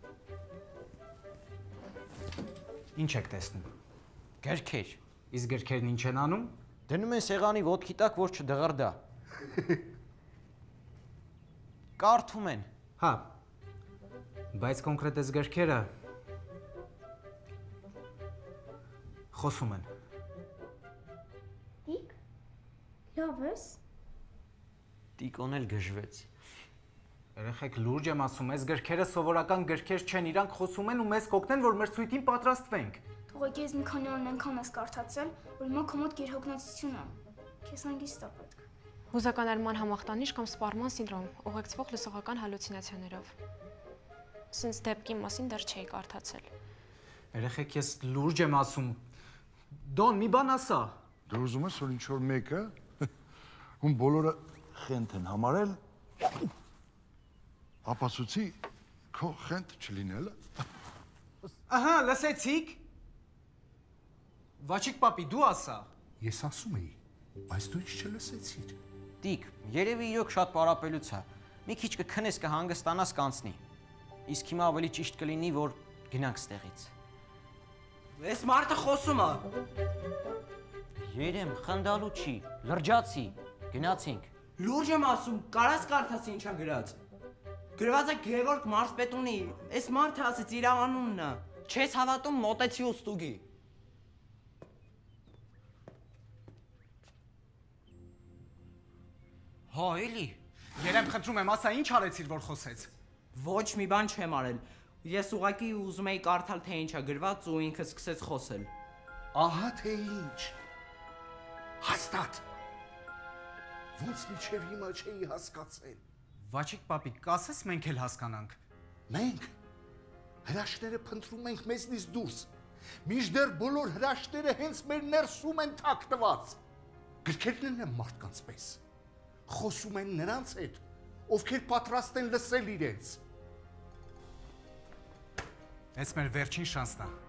Ինչ եք տեսնում։ Գրքեր։ Իսկ գրքերն ինչ են անում։ Դնում են սեղանի ոտքի տակ, որ չդղրդա։ Կարդում են։ Հա։ Բայց կոնկրետ այս գրքերը խոսում են։ Տիկ, լավ ես։ Տիկոն էլ գժվեց։ Երեխեք, լուրջ եմ ասում, այս գրքերը սովորական գրքեր չեն, իրանք խոսում են ու մեզ կօգնեն, որ մեր ցույցին պատրաստվենք։ Թողեք ես մի քանի օր այնքան ես կարդացել, որ հիմա քո մոտ գերհոգնածություն եմ։ Քեզ հանգիստ է պետք։ Հուզականարման համախտանիշ կամ սպառման սինդրոմ, ուղեկցվող լսողական հալյուցինացիաներով։ Սենց դեպքի մասին դեռ չէի կարդացել։ Երեխեք, ես լուրջ եմ ասում։ Դոն, մի բան ասա։ Դու ուզում ես, որ ինչ-որ մեկը, ում բոլորը խենթ են համարել, ապացուցի քո խենթ չլինելը։ Ահա, լսեցիք։ Վաչիկ պապի, դու ասա։ Ես ասում էի, բայց դու ինչ չլսեցիր։ Տիկ, երևի իրոք շատ պարապելուց է։ Մի քիչ կքնես, կհանգստանաս, կանցնի։ Իսկ հիմա ավելի ճիշտ կլինի, որ գնանք ստեղից։ Այս մարդը խոսում է։ Երեմ, խնդալու չի, լրջացի, գնացինք։ Լուրջ եմ ասում, կարաս կարդաս ինչա գրած։ Գրված է Գևորգ Մարսպետունի, այս մարդը ասեց իր անունն է։ Չես հավատում, մոտեցի ու ստուգի։ Հա, էլի։ Երեմ, խնդրում եմ, ասա ինչ արեցիր, որ խոսեց։ Ոչ մի բան չեմ արել։ Ես ուղղակի ուզում էի կարդալ, թե ինչ է գրված ու ինքը սկսեց խոսել։ Ահա թե ինչ։ Հաստատ։ Ոնց միջև հիմա չէի հասկացել։ Վաչիկ պապի, կասես մենք էլ հասկանանք։ Մենք հրաշները փնտրում ենք մեզնից դուրս։ Մինչդեռ բոլոր հրաշները հենց մեր ներսում են թաքնված։ Գրքերն են մարդկանց պես։ Խոսում են նրանց հետ, ովքեր պատրաստ են լսել իրենց։ Այս մեր վերջին շանսն է։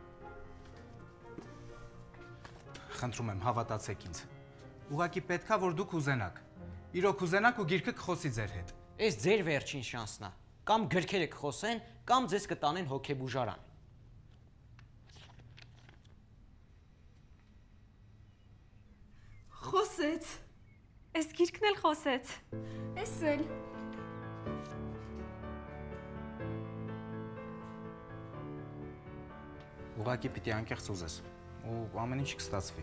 Խնդրում եմ, հավատացեք ինձ։ Ուղղակի պետքա, որ դուք ուզենաք։ Իրոք ուզենաք ու գիրքը կխոսի ձեր հետ։ Այս ձեր վերջին շանսն է։ Կամ գրքերը կխոսեն, կամ ձեզ կտանեն հոգեբուժարան։ Խոսեց։ Այս գիրքն էլ խոսեց։ Էս էլ։ Ուղղակի պիտի անկեղծ ուզես ու ամեն ինչ կստացվի։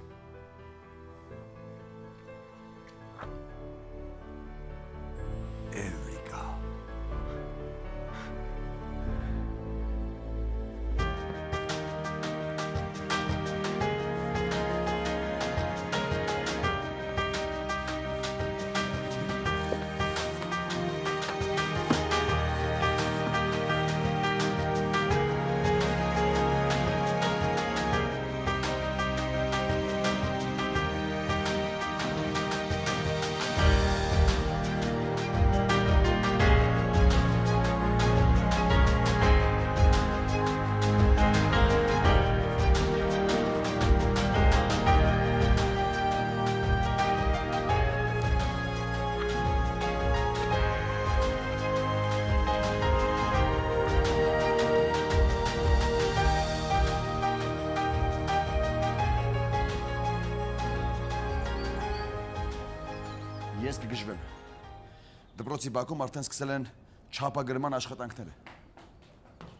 Ես կգժվեմ։ Դպրոցի բակում արդեն սկսել են չափագրման աշխատանքները։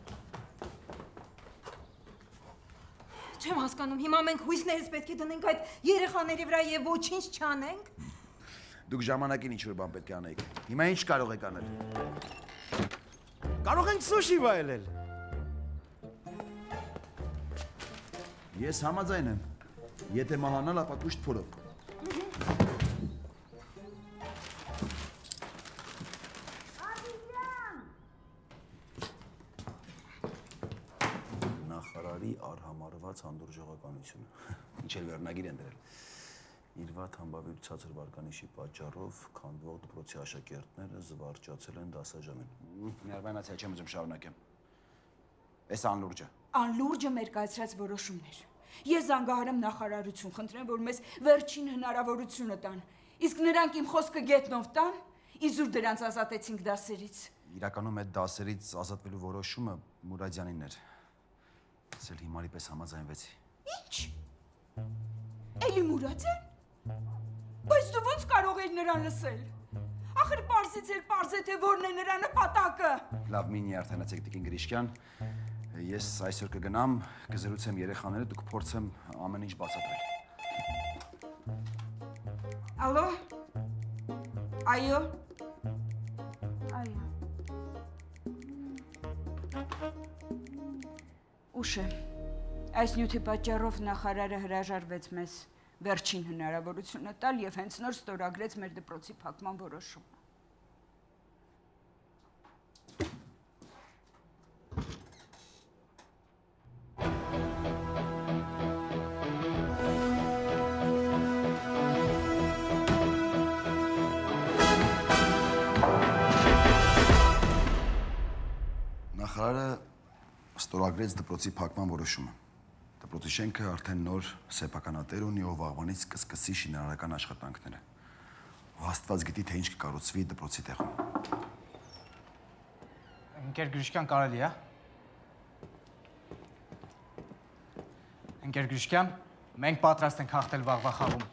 Չեմ հասկանում, հիմա մենք հույսներս պետք է դնենք այդ երեխաների վրա եւ ոչինչ չանենք։ Դուք ժամանակին ինչ-որ բան պետք է անեիք։ Հիմա ինչ կարող եք անել։ Կարող ենք սուշի վայելել։ Ես համաձայն եմ։ Եթե մահանալ, ապա կուշտ փորով։ Նախարարի արհամարված հանդուրժողականությունը։ Ինչեր վերնագիր են դրել։ Իր վատ համբավի ցածր վարկանիշի պատճառով քանդվող դպրոցի աշակերտները զվարճացել են դասաժամին։ Ներվայնացիա չեմ ուզում շարունակեմ։ Էս անլուրջը։ Անլուրջը մեր կայացրած որոշումներ։ Ես զանգահարեմ նախարարություն, խնդրեմ, որ մեզ վերջին հնարավորությունը տան։ Իսկ նրանք իմ խոսքը գետնով տան, իզուր դրանց ազատեցինք դասերից։ Իրականում այդ դասերից ազատվելու որոշումը Մուրադյանին էր։ Ես էլ հիմարի պես համաձայնվեցի։ Ինչ։ Էլի Մուրադյան։ Բայց դու ո՞նց կարող ես նրան լսել։ Ախր պարզից էլ պարզ է, թե որն է նրա նպատակը։ Լավ, մի նյարդանացեք Տիկին Գրիշկյան։ Ես այսօր կգնամ, կզրուցեմ երեխաները, դուք փորձեմ ամեն ինչ բացատրել։ Ալո։ Այո։ Այո։ Ուշ է։ Այս նյութի պատճառով նախարարը հրաժարվեց մեզ վերջին հնարավորությունը տալ եւ հենց նոր ստորագրեց մեր դպրոցի փակման որոշումը։ Նախարարը ստորագրեց դպրոցի փակման որոշումը։ Դպրոցի շենքը արդեն նոր սեփականատեր ունի, ով վաղվանից կսկսի շինարարական աշխատանքները։ Ու Աստված գիտի, թե ինչ կկառուցվի դպրոցի տեղում։ Ընկեր Գրիշկյան կարելի է։ Ընկեր Գրիշկյան, մենք պատրաստ ենք հաղթել վաղվա խաղում։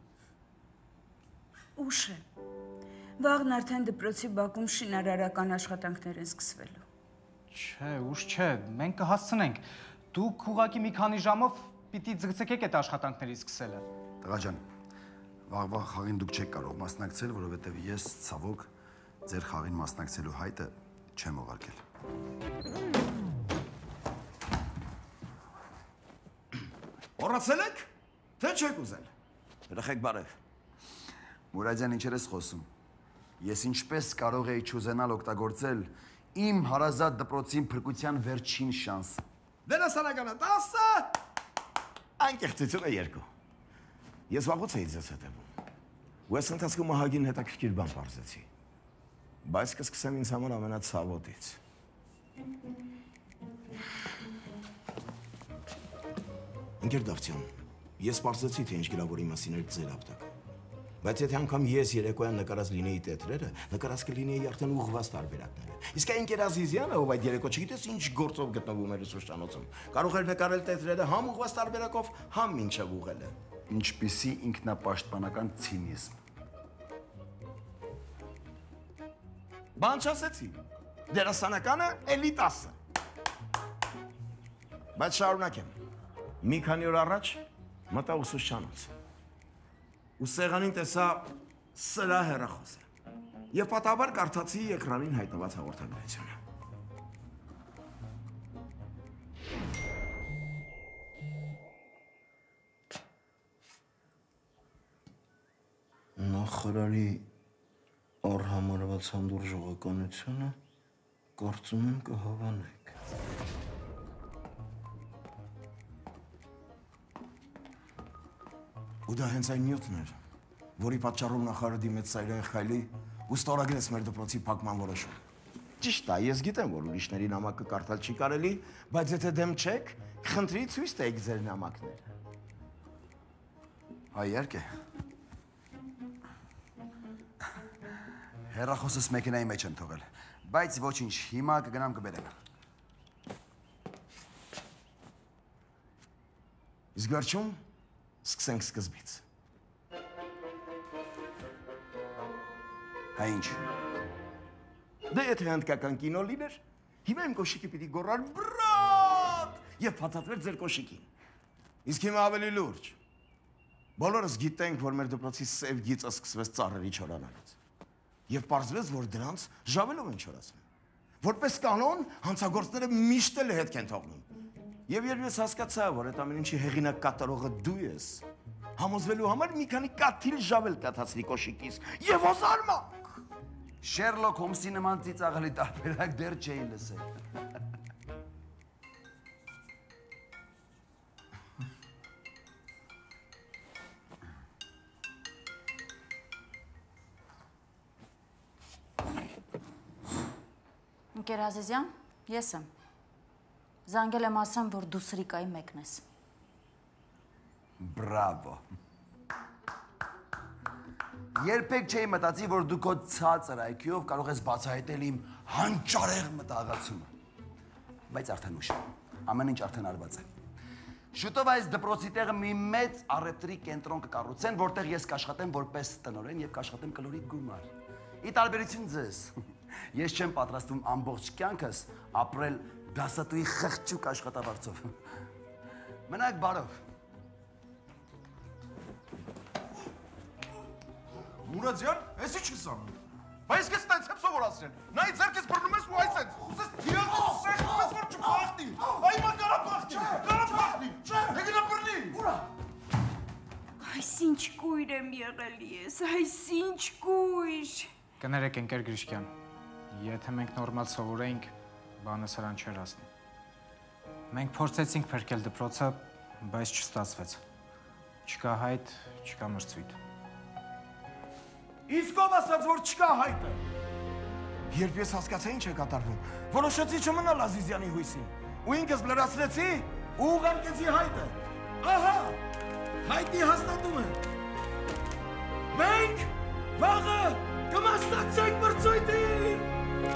Ուշ է։ Վաղն արդեն դպրոցի բակում շինարարական աշխատանքներ են սկսվելու։ Չէ, ուշ չէ, մենք կհասցնենք։ Դուք ուղղակի մի քանի ժամով պիտի ձգձգեք այդ աշխատանքների սկսելը։ Տղա ջան, վաղվա խաղին դուք չեք կարող մասնակցել, որովհետև ես ցավոք ձեր խաղին մասնակցելու հայտը չեմ ուղարկել։ Մոռացել եք, թե չեք ուզել։ Երեխեք բարև։ Մուրադյան, ինչեր ես խոսում։ Ես ինչպես կարող էի չուզենալ օգտագործել իմ հարազատ դպրոցին փրկության վերջին շանս։ Դերասանականը 10, անկեղծությունը 2։ Ես վաղուց էի ձեզ հետևում։ Ու այս ընթացքում ահագին հետաքրքիր բան պարզեցի։ Բայց կսկսեմ ինձ համար ամենացավոտից։ Ընկեր Դավթյան, ես պարզեցի, թե ինչ գրավորի մասին էր ձեր ապտակը։ Բայց եթե անգամ ես երեկոյան նկարած լինեի տետրերը, նկարած կլինեի արդեն ուղղված տարբերակները։ Իսկ այն ընկեր Ազիզյանը, ով այդ երեկո չգիտես ինչ գործով գտնվում էր ուսուցչանոցում, կարող էր նկարել տետրերը համ ուղղված տարբերակով, համ մինչև ուղղելը։ Ինչպիսի ինքնապաշտպանական ցինիզմ։ Բան չասեցի։ Դերասանականը էլի 10։ Բայց շարունակեմ։ Մի քանի օր առաջ մտա ուսուցչանոց։ Ու սեղանին տեսա սրա հեռախոսը եւ պատահաբար կարդացի էկրանին հայտնված հաղորդագրությունը։ Նախարարի արհամարված հանդուրժողականությունը կարծում եմ կհավանեք։ Ու դա հենց այն նյութն էր, որի պատճառով նախարարը դիմեց Սայրահեղ Խայլի ու ստորագրեց մեր դպրոցի փակման որոշում։ Ճիշտ է, ես գիտեմ, որ ուրիշների նամակը կարդալ չի կարելի, բայց եթե դեմ չեք, խնդրի ցույց տայեք ձեր նամակները։ Այ իհարկե։ Հեռախոսս մեքենայի մեջ եմ թողել, բայց ոչինչ, հիմա կգնամ կբերեմ։ Իսկ վերջում սկսենք սկզբից։ Հա ինչ։ Դե եթե հնդկական կինո լիներ, հիմա իմ կոշիկի պիտի գոռար բրատ և փաթաթվեր ձեր կոշիկին։ Իսկ հիմա ավելի լուրջ։ Բոլորս գիտենք, որ մեր դպրոցի սև գիծը սկսվեց ծառերի չորանալուց։ Եվ պարզվեց, որ դրանց ժավելով են չորացնում։ Որպես կանոն, հանցագործները միշտ էլ հետք են թողնում։ Եվ երբ ես հասկացա, որ այդ ամեն ինչի հեղինակ կատարողը դու ես, համոզվելու համար մի քանի կաթիլ ժավել կաթացրի կոշիկիս եւ ոզարմանք։ Շերլոք Հոլմսի նման ծիծաղելի տարբերակ դեռ չէի լսել։ Ընկեր Ազիզյան, ես եմ։ Զանգել եմ ասեմ, որ դու Սրիկայի մեկն ես։ Բրավո։ Երբեք չէի մտածի, որ դու քո ցածր IQ-ով կարող ես բացահայտել իմ հանճարեղ մտահղացումը։ Բայց արդեն ուշ է։ Ամեն ինչ արդեն արված է։ Շուտով այս դպրոցի տեղը մի մեծ առևտրի կենտրոն կկառուցեն, որտեղ ես կաշխատեմ որպես տնօրեն եւ կաշխատեմ կլորի գումար։ Ի տարբերություն ձեզ, ես չեմ պատրաստվում ամբողջ կյանքս ապրել դասատուի խղճուկ աշխատավարձով։ Մնաք բարով։ Մուրադյան, էսի չես անում։ Բայց ես տենց եմ սովորացրել։ Նայ ձերքես բռնում ես ու այս ես։ Ուսես դիալը սեղմում ես, որ չփախնի։ Այ մա կարա փախնի։ Հեգնա բռնի։ Ուրա։ Այս ինչ կույր եմ եղել ես, այս ինչ կույր։ Կներեք ընկեր Գրիշկյան, եթե մենք նորմալ սովորեինք, բանը սրան չէր հասնի։ Մենք փորձեցինք փրկել դպրոցը, բայց չստացվեց։ Չկա հայտ, չկա մրցույթ։ Իսկ ով ասաց, որ չկա հայտը։ Երբ ես հասկացա ինչ է կատարվում, որոշեցի չմնալ Ազիզյանի հույսին, ու ինքս լրացրեցի ու ուղարկեցի հայտը։ Ահա, հայտի հաստատումը։ Մենք վաղը կմասնակցենք մրցույթին։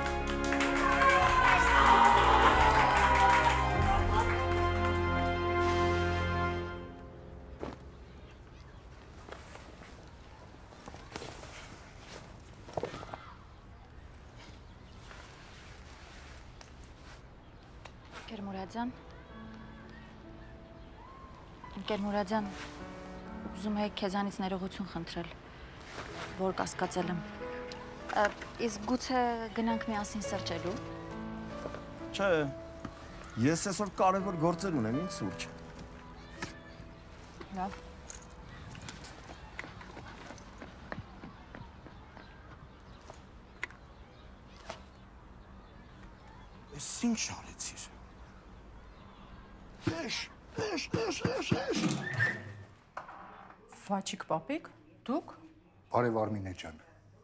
Ընկեր Մուրադյան, ուզում եի քեզանից ներողություն խնդրել, որ կասկածել եմ։ Իսկ գուցե գնանք միասին սրճելու։ Չէ, ես այսօր կարևոր գործեր ունեմ, ինձ սուրճ։ Լավ։ Ես ինչ արեցիր։ Էշ։ Վաչիկ պապիկ, դուք։ Բարև Արմինե ջան։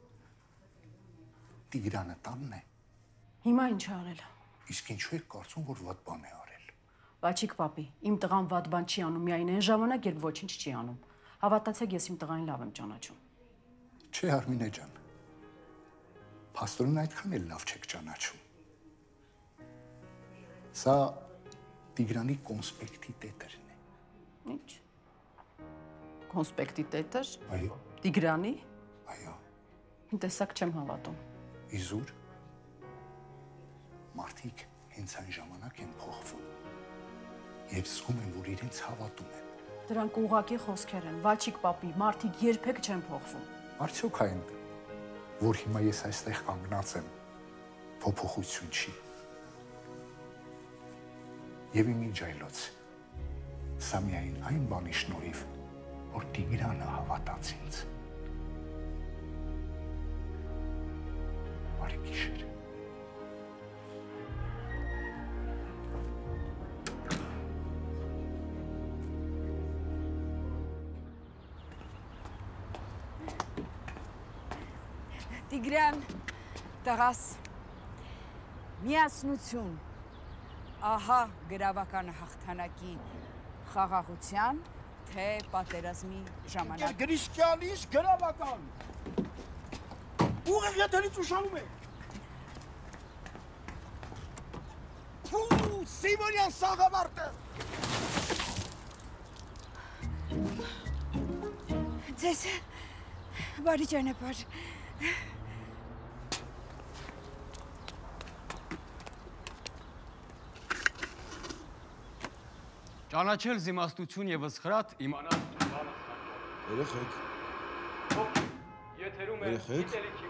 Տիգրանը տանն է։ Հիմա ինչ արել։ Իսկ ինչու եք կարծում, որ վատ բան է արել։ Վաչիկ պապի, իմ տղան վատ բան չի անում միայն այն ժամանակ, երբ ոչինչ չի անում։ Հավատացեք, ես իմ տղային լավ եմ ճանաչում։ Չէ, Արմինե ջան։ Փաստորեն այդքան էլ լավ չեք ճանաչում։ Սա Տիգրանի կոնսպեկտի տետրն է։ Ինչ։ Կոնսպեկտի տետր։ Այո։ Տիգրանի։ Այո։ Տեսակ չեմ հավատում։ Իզուր։ Մարդիկ հենց այն ժամանակ են փոխվում։ Եվ զգում են, որ իրենց հավատում են։ Դրանք ուղղակի խոսքեր են։ Վաչիկ պապի, մարդիկ երբեք չեն փոխվում։ Արդյոք այն, որ հիմա ես այստեղ կանգնած եմ, փոփոխություն չի։ Եվ իմ իջայլոց, սա միայն այն բանի շնորհիվ, որ Տիգրանը հավատաց ինձ։ Բարի գիշեր։ Տիգրան, տղաս, միասնություն, ահա գրավական հաղթանակի խաղաղության, թե պատերազմի ժամանակ։ Գրիշկյան, ինչ գրավական։ Ուղիղ եթերից ուշանում է։ Փու, Սիմոնյան սաղավարտը։ Ձեզ բարի ճանապարհ։ Ճանաչել զիմաստություն եւ սխրատ իմանալ բանը Երեխեք։ Եթերում է գիտելիքի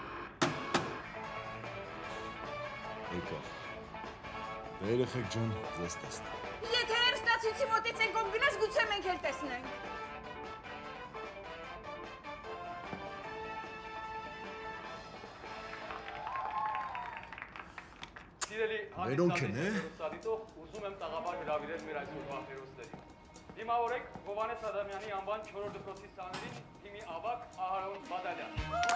Եկա։ Երեխեք ջան, ձեզ տեսնեմ։ Եթե հերստացույցի մոտից ենք ով գնաս, գուցե մենք էլ տեսնենք։ Սիրելի հանդիսատիտող, ուզում եմ տաղավար հրավիրել մեր այսօրվա հերոսներին։ Դիմավորեք Հովհաննես Ադամյանի անվան 4-րդ դպրոցի սաներին թիմի ավագ Ահարոն Բադալյան։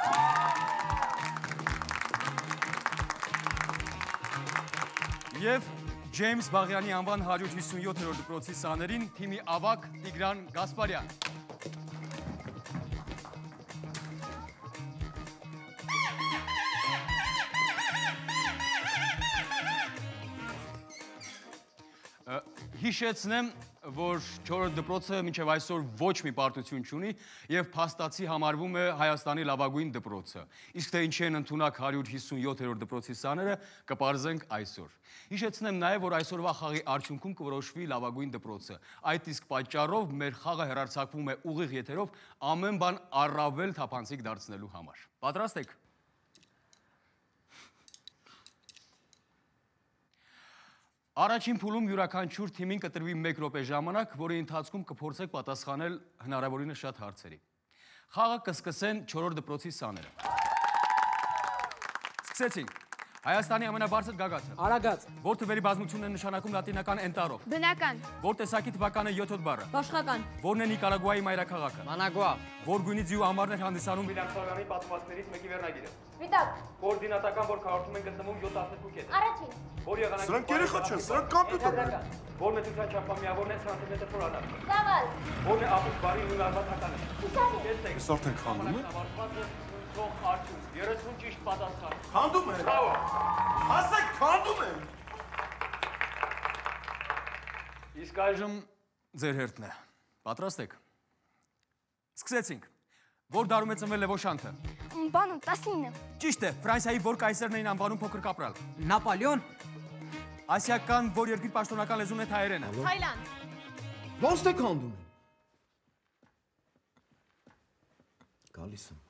Եվ Ջեյմս Բաղյանի անվան 157-րդ դպրոցի սաներին թիմի ավագ Տիգրան Գասպարյան։ Հիշեցնեմ, որ 4-րդ դպրոցը մինչև այսօր ոչ մի պարտություն չունի եւ փաստացի համարվում է Հայաստանի լավագույն դպրոցը։ Իսկ թե ինչի են ընդունակ 157-րդ դպրոցի սաները, կպարզենք այսօր։ Հիշեցնեմ նաեւ, որ այսօրվա խաղի արդյունքում կորոշվի լավագույն դպրոցը։ Այդ իսկ պատճառով մեր խաղը հեռարձակվում է ուղիղ եթերով ամեն բան առավել թափանցիկ դարձնելու համար։ Պատրաստ եք։ Առաջին փուլում յուրաքանչյուր թիմին կտրվի 1 րոպե ժամանակ, որի ընթացքում կփորձեք պատասխանել հնարավորինս շատ հարցերի։ Խաղը կսկսեն 4-րդ դպրոցի սաները։ Սկսեցինք։ Հայաստանի ամենաբարձր գագաթը։ Արագած։ Որ թվերի բազմությունն է նշանակում լատինական էնտարով։ Բնական։ Որ տեսակի թվականը 7 բառը։ Աշխական։ Որն է Նիկարագուայի մայրաքաղաքը։ Մանագուա։ Որ գույնի ձիու ամառներ հանդիսանում Վիլյամսվարյանի պատմվածքներից մեկի վերնագիրը։ Սպիտակ։ Կոորդինատական, որ քառորդում են գտնվում 7-12 կետ։ Առաջին։ Որ եղանակի Սրանք երեխա չեն, սրանք կոմպյուտեր են։ Որ մեծության չափամիավորն է սանտիմետր փորանակ։ Ծավալ։ Որն է ապուշ բարի նույն արվաթականը։ Ուսանի։ Այս արդեն քանդում է։ Թող արդյուն, 30 ճիշտ պատասխան։ Քանդում են։ Բրավո։ Ասեք, քանդում են։ Իսկ այժմ ձեր հերթն է։ Պատրաստ եք։ Սկսեցինք։ Որ դարում է ծնվել Լևոշանթը։ Բանում 19։ Ճիշտ է, Ֆրանսիայի որ կայսերն էին անվանում փոքր կապրալ։ Նապոլեոն։ Ասիական որ երկիր պաշտոնական լեզուն է հայերենը։ Թայլանդ։ Ոնց թե քանդում են։ Գալիս եմ։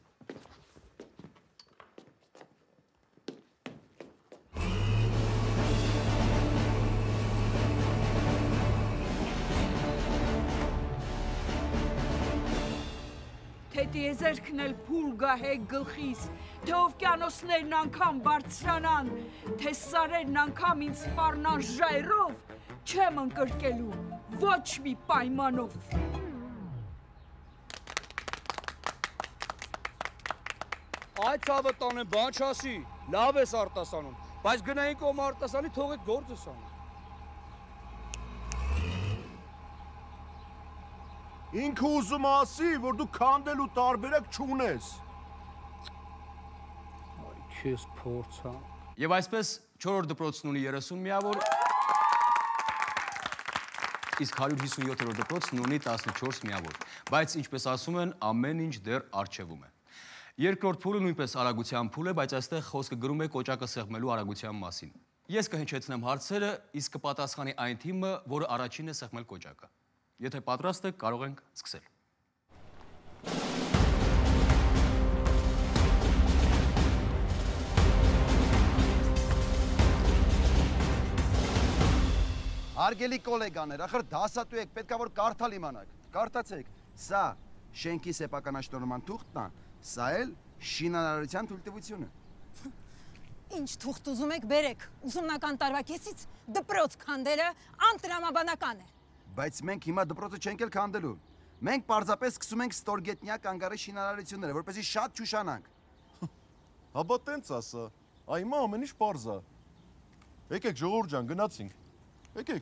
Թե տիեզերքն էլ փուլ գահեք գլխիս, թե օվկիանոսներն անգամ բարձրանան, թե սարերն անգամ ինձ սպառնան ժայռով, չեմ ընկրկելու ոչ մի պայմանով։ Այդ ցավը տանեմ, բան չասի, լավ ես արտասանում, բայց գնային կողմ արտասանի թողեք գործս անում։ Ինքը ուզում ասի, որ դու քանդելու տարբերակ չունես։ Այ քեզ փորձա։ Եվ այսպես 4-րդ դպրոցն ունի 30 միավոր, իսկ 157-րդ դպրոցն ունի 14 միավոր, բայց ինչպես ասում են, ամեն ինչ դեռ առջևում է։ Երկրորդ փուլը նույնպես արագության փուլ է, բայց այստեղ խոսքը գրում է կոճակը սեղմելու արագության մասին։ Ես կհնչեցնեմ հարցերը, իսկ կպատասխանի այն թիմը, որը առաջինն է սեղմել կոճակը։ Եթե պատրաստ եք, կարող ենք սկսել։ Հարգելի գոլեգաներ, ախր դասատու եք, պետքա որ կարդալ իմանաք։ Կարդացեք, սա շենքի սեփականաշնորհման թուղթն է, սա էլ շինարարության թույլտվությունը։ Ինչ թուղթ ուզում եք բերեք, ուսումնական տարվա կեսից դպրոց քանդելը անտրամաբանական է։ Բայց մենք հիմա դպրոցը չենք էլ քանդելու։ Մենք պարզապես սկսում ենք ստորգետնյա կանգարի շինարարությունները, որպեսզի շատ ճուշանանք։ Հաբա տենց ասա, այ հիմա ամեն ինչ պարզ է։ Եկեք ժողովուրդ ջան, գնացինք։ Եկեք։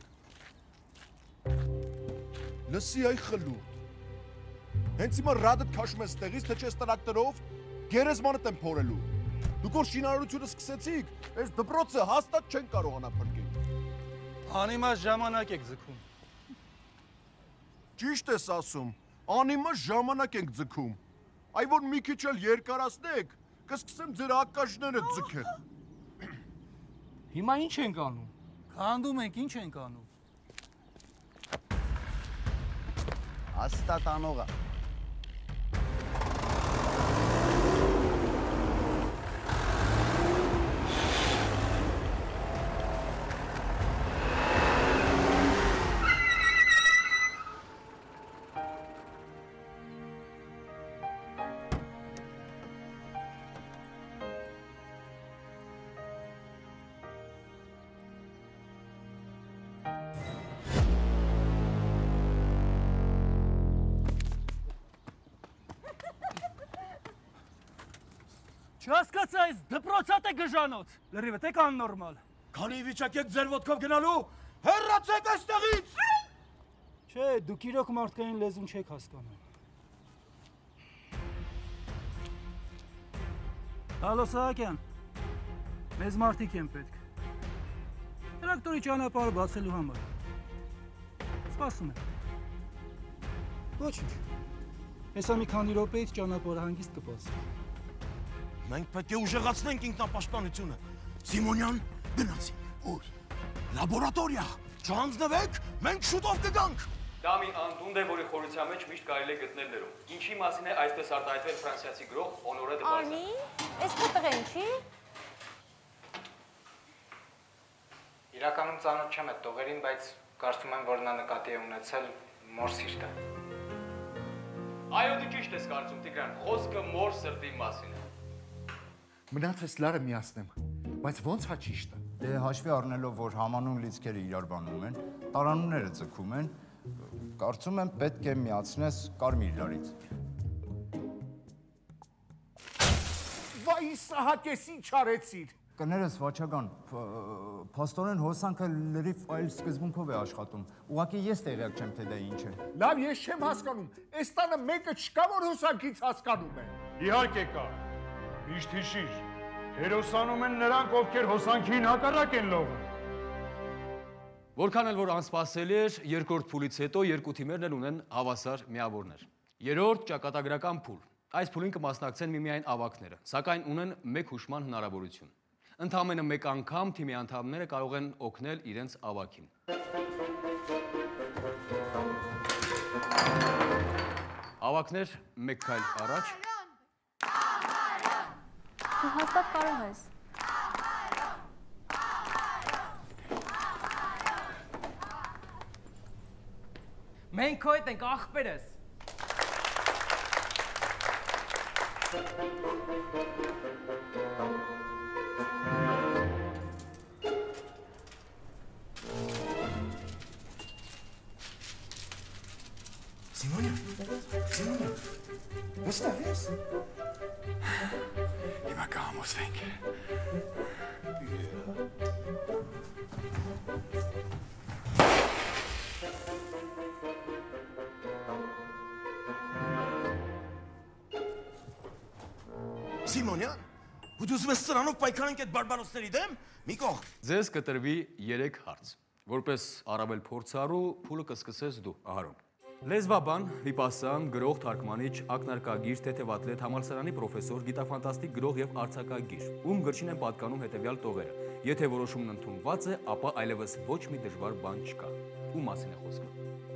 Լսի այ խլուտ։ Հենց հիմա ռադդ քաշում ես տեղից, թե չես տրակտորով, գերեզմանդ եմ փորելու։ Դուք որ շինարարությունը սկսեցիք, այս դպրոցը հաստատ չեն կարողանա փրկել։ Անիմաստ ժամանակ եք ձգում։ Ճիշտ ես ասում, անիմաստ ժամանակ ենք ձգում։ Այ որ մի քիչ էլ երկարացնեք, կսկսեմ ձեր ակաշները ձգել։ Հիմա ինչ ենք անում։ Քանդում ենք, ինչ ենք անում։ Հաստատ անողա։ Չհասկացա այս դպրոցատ է գժանոց։ Լրիվ եք աննորմալ։ Քանի վիճակ եք ձեր ոտքով գնալու, հեռացեք այստեղից։ Չէ, դուք իրոք մարդկային լեզուն չեք հասկանում։ Հալո Սահակյան, մեզ մարդիկ են պետք։ Տրակտորի ճանապարհը բացելու համար։ Սպասում եմ։ Ոչինչ։ Հեսա մի քանի րոպեից ճանապարհը հանգիստ կբացվի։ Մենք պետք է ուժեղացնենք ինքնապաշտպանությունը։ Սիմոնյան, գնացինք։ Ուր։ Լաբորատորիա։ Չհանձնվեք, մենք շուտով կգանք։ Դա մի անդունդ է, որի խորության մեջ միշտ կարելի է գտնել ներում։ Ինչի մասին է այսպես արտահայտվել ֆրանսիացի գրող Օնորե դե Բալզակ։ Անի, այս քո տղեն չի։ Իրականում ծանոթ չեմ այդ տողերին, բայց կարծում եմ, որ նա նկատի է ունեցել մոր սիրտը։ Այո, դու ճիշտ ես կարծում, Տիգրան, խոսքը մոր սրտի մասին է։ Մնացես լարը միացնեմ, բայց ոնց հա ճիշտը։ Դե հաշվի առնելով, որ համանուն լիցքերը իրար բանում են, տարանունները ձգում են, կարծում եմ պետք է միացնես կարմիր լարից։ Վայ Սահակես, ինչ արեցիր։ Կներես Վաչագան, փաստորեն հոսանքը լրիվ այլ սկզբունքով է աշխատում։ Ուղղակի ես տեղյակ չեմ, թե դա ինչ է։ Լավ, ես չեմ հասկանում։ Այս տանը մեկը չկա, որ հոսանքից հասկանում է։ Իհարկե կա։ Միշտ հիշիր, հերոսանում են նրանք, ովքեր հոսանքին հակառակ են լողում։ Որքան էլ որ անսպասելի էր, երկրորդ փուլից հետո երկու թիմերն էլ ունեն հավասար միավորներ։ Երրորդ ճակատագրական փուլ։ Այս փուլին կմասնակցեն միմիայն ավագները, սակայն ունեն մեկ հուշման հնարավորություն։ Ընդամենը մեկ անգամ թիմի անդամները կարող են օգնել իրենց ավագին։ Ավագներ, մեկ քայլ առաջ։ Դու հաստատ կարող ես։ Մենք քո հետ ենք, ախպերս։ Սիմոնյան, վստահ ես։ Հիմա կհամոզվենք։ Սիմոնյան, ու դու ուզում ես սրանով պայքարենք այդ բարբարոսների դեմ, մի կողմ։ Ձեզ կտրվի 3 հարց։ Որպես առավել փորձառու փուլը կսկսես դու, Ահարոն։ Լեզվաբան, վիպասան, գրող, թարգմանիչ, ակնարկագիր, թեթևատլետ, համալսարանի պրոֆեսոր, գիտաֆանտաստիկ գրող եւ արձակագիր, ում գրչին են պատկանում հետեւյալ տողերը։ Եթե որոշումն ընդունված է, ապա այլևս ոչ մի դժվար բան չկա։ Ում մասին է խոսքը։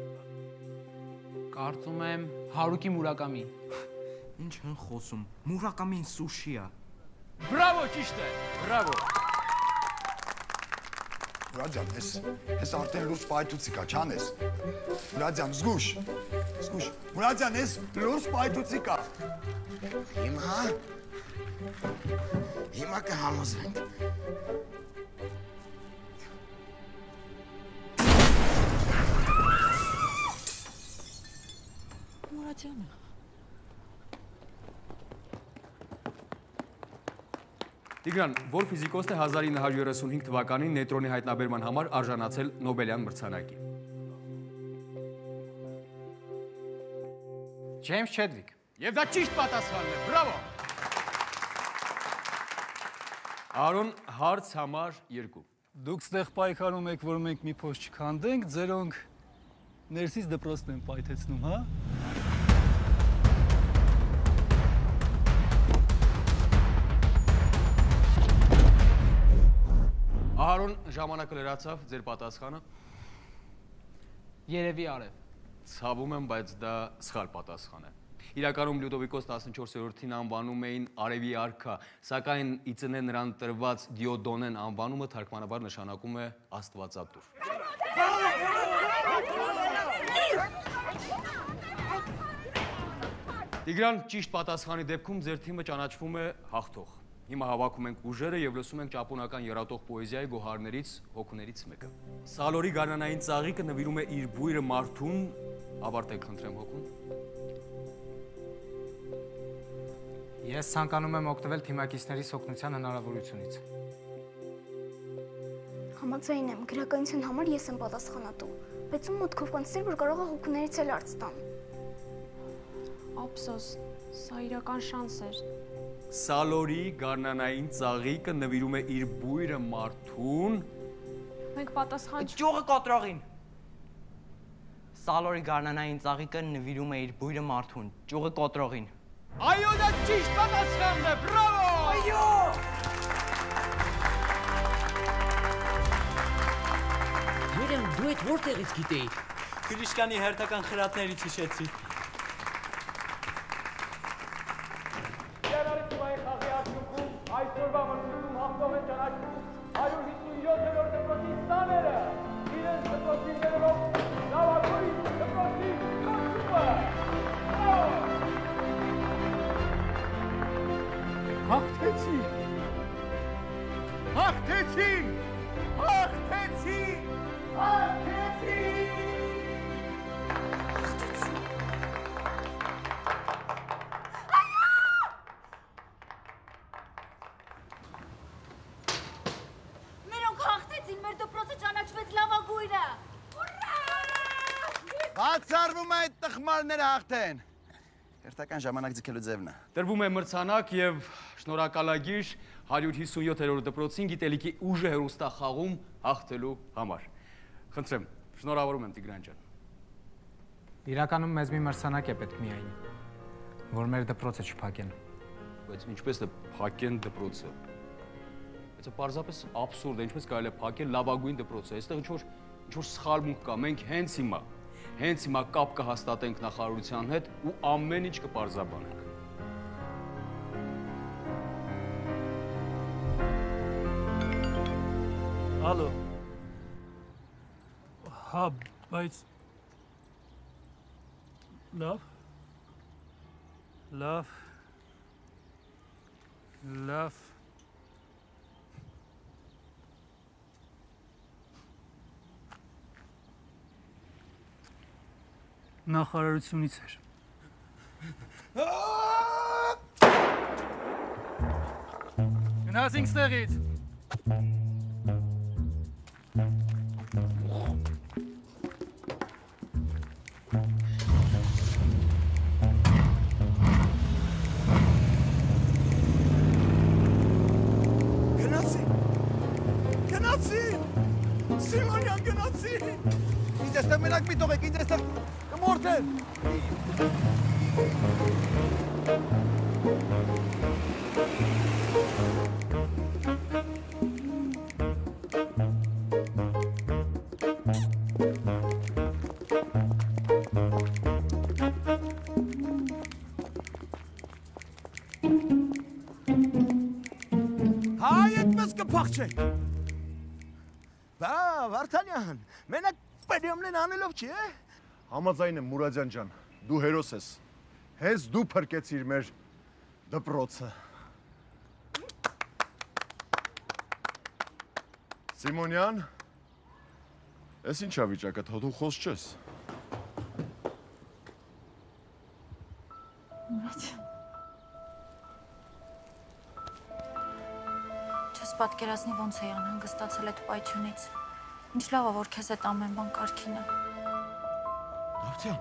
Կարծում եմ Հարուկի Մուրակամի։ Ինչ են խոսում։ Մուրակամին սուշի է։ Բրավո, ճիշտ է։ Բրավո։ Մուրադյան, ես արդեն լուրջ պայթուցի կա, չան ես։ Մուրադյան, զգուշ, Մուրադյան, ես լուրջ պայթուցի կա։ Հիմա կհամոզվենք։ Մուրադյանը։ Տիգրան, որ ֆիզիկոսն է 1935 թվականին նեյտրոնի հայտնաբերման համար արժանացել Նոբելյան մրցանակի։ Ջեյմս Չեդվիկ։ Եվ դա ճիշտ պատասխանն է, բրավո։ Արոն, հարց համար 2։ Դուք ստեղ պայքարում եք, որ մենք մի փոս չքանդենք, ձերոնք ներսից դպրոցն են պայթեցնում, հա։ Ահարոն, ժամանակը լրացավ, ձեր պատասխանը։ Երևի արև։ Ցավում եմ, բայց դա սխալ պատասխան է։ Իրականում Լյուդովիկոս 14-րդին անվանում էին Արևի արքա, սակայն ի ծնե նրան տրված Դիոդոնեն անվանումը թարգմանաբար նշանակում է Աստվածատուր։ Տիգրան, ճիշտ պատասխանի դեպքում ձեր թիմը ճանաչվում է հաղթող։ Հիմա հավաքում ենք ուժերը եւ լսում ենք ճապոնական երատող պոեզիայի գոհարներից հոգուներից մեկը։ Սալորի գարնանային ծաղիկը նվիրում է իր բույրը մարդուն, ավարտեք խնդրեմ հոգուն։ Ես ցանկանում եմ օգտվել թիմակիցներիս օգնության հնարավորությունից։ Համաձայն եմ, գրականության համար ես եմ պատասխանատու, բայց ում մտքով կանցներ, որ կարող է հոգուներից էլ արծ տան։ Ափսոս, սա իրական շանս էր։ Սալորի գարնանային ծաղիկը նվիրում է իր բույրը մարդուն։ Մենք պատասխան Ճյուղը կոտրողին։ Սալորի գարնանային ծաղիկը նվիրում է իր բույրը մարդուն, ճյուղը կոտրողին։ Այո, դա ճիշտ պատասխանն է, բրավո! Այո! Երեմ, դու այդ որտեղից գիտեիք։ Գրիշկանի հերթական խրատներից հիշեցի։ Երարի թիմայի խաղի արդյունքում այսօրվա մրցույթում հաղթող են ճանաչվում 157-րդ դպրոցի սաները, իրենց դպրոցիներով լավագույն դպրոցի կոչումը։ Հաղթեցի! Հաղթեցի! Հաղթեցի! Հաղթեցի! Մերոնք հաղթեցին, մեր դպրոցը ճանաչվեց լավագույնը։ Բացառվում է այդ տխմարները հաղթեն։ Հերթական ժամանակ ձգելու ձևն է։ Տրվում է մրցանակ եւ շնորհակալագիր 157-րդ դպրոցին գիտելիքի ուժը հերոստախաղում հաղթելու համար։ Խնդրեմ, շնորհավորում եմ Տիգրան ջան։ Իրականում մեզ մի մրցանակ է պետք միայն, որ մեր դպրոցը չփակեն։ Բայց ինչպես է փակեն դպրոցը։ Բայց է պարզապես աբսուրդ է, ինչպես կարելի է փակել լավագույն դպրոցը։ Այստեղ ինչ-որ սխալմունք կա։ Մենք հենց հիմա կապ կհաստատենք նախարարության հետ ու ամեն ինչ կպարզաբանենք։ Ալո։ Հա, բայց լավ։ Նախարարությունից էր։ Գնացինք ստեղից։ Գնացին։ Սիմոնյան գնացին։ Ինձ էստեղ մենակ մի թողեք, ինձ էստեղ կմորթեն։ Հայ այդպես կփախչեք։ Բա, Վարդանյան, մենակ պերիոմնեն անելով չի, է։ Համաձայն եմ Մուրադյան ջան, դու հերոս ես։ Հենց դու փրկեցիր մեր դպրոցը։ Սիմոնյան, ես ինչա վիճակը, դու խոս չես։ Չես պատկերացնի ոնց էի անհանգստացել այդ պայթյունից։ Ինչ լավ է, որ քեզ այդ ամեն բան կարգին է։ Դավթյան։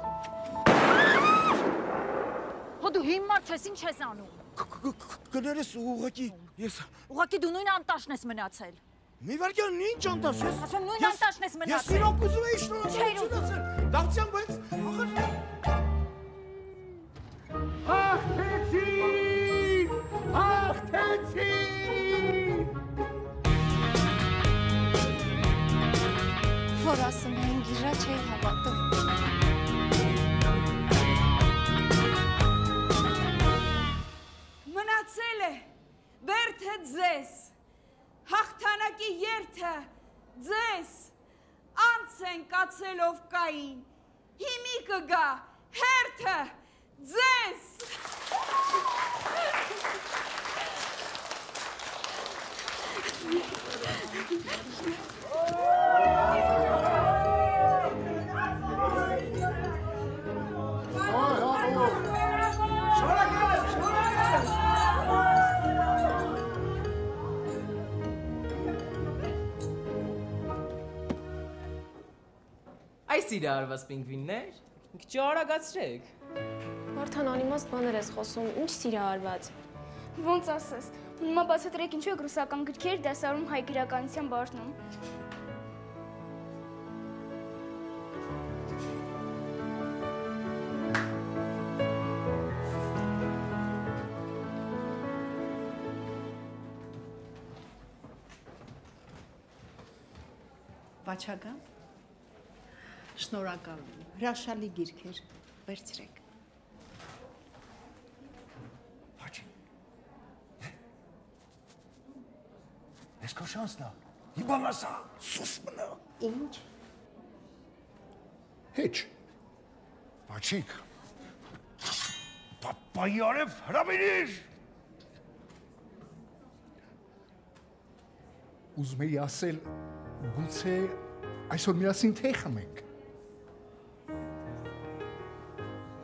Հո դու հիմար չես, ինչ ես անում։ Կներես ուղղակի ես։ Ուղղակի դու նույն անտաշն ես մնացել։ Մի վարքյան ինչ անտաշ ես։ Ասում նույն անտաշն ես մնացել։ Ես իրոք ուզում էի շնորհակալություն ասել։ Դավթյան, բայց Հաղթեցին! Հաղթեցին! Որ ասում էին գիրա չէի հավատում։ երթը ձեզ, հաղթանակի երթը ձեզ, անց են կացելով կային, հիմի կգա, հերթը ձեզ։ Այս իրարված պինգվիններ, քիչ արագացրեք։ Վարդան անիմաստ բաներ ես խոսում, ինչ սիրահարված։ Ոնց ասես, հիմա բացատրեք ինչու եք ռուսական գրքեր դասարում հայ գրականության բաժնում։ Վաչագան, շնորհակալ եմ, հրաշալի գիրքեր, վերցրեք։ Ես քո շանսն է։ Իբանասա, սուս մնա։ Ինչ։ Հեչ։ Բաչիկ։ Պապայի արև հրավիրիր։ Ուզում էի ասել, գուցե այսօր միասին թե խմենք։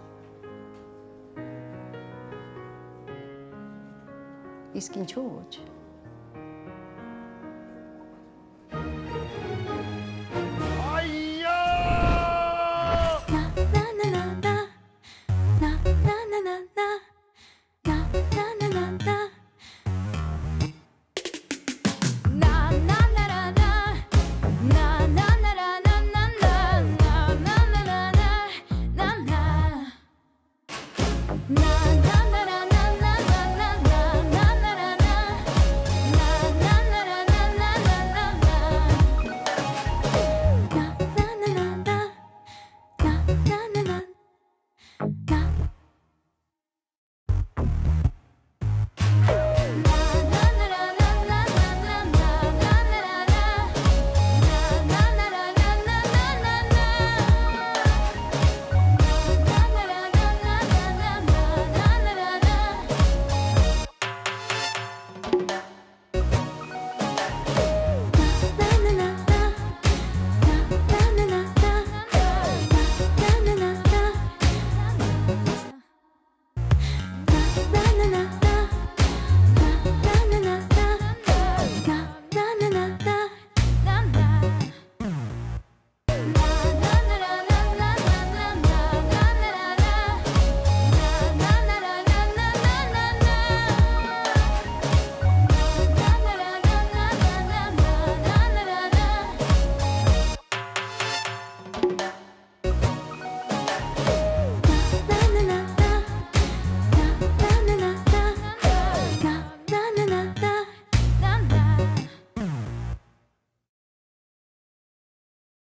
Իսկ ինչու ոչ։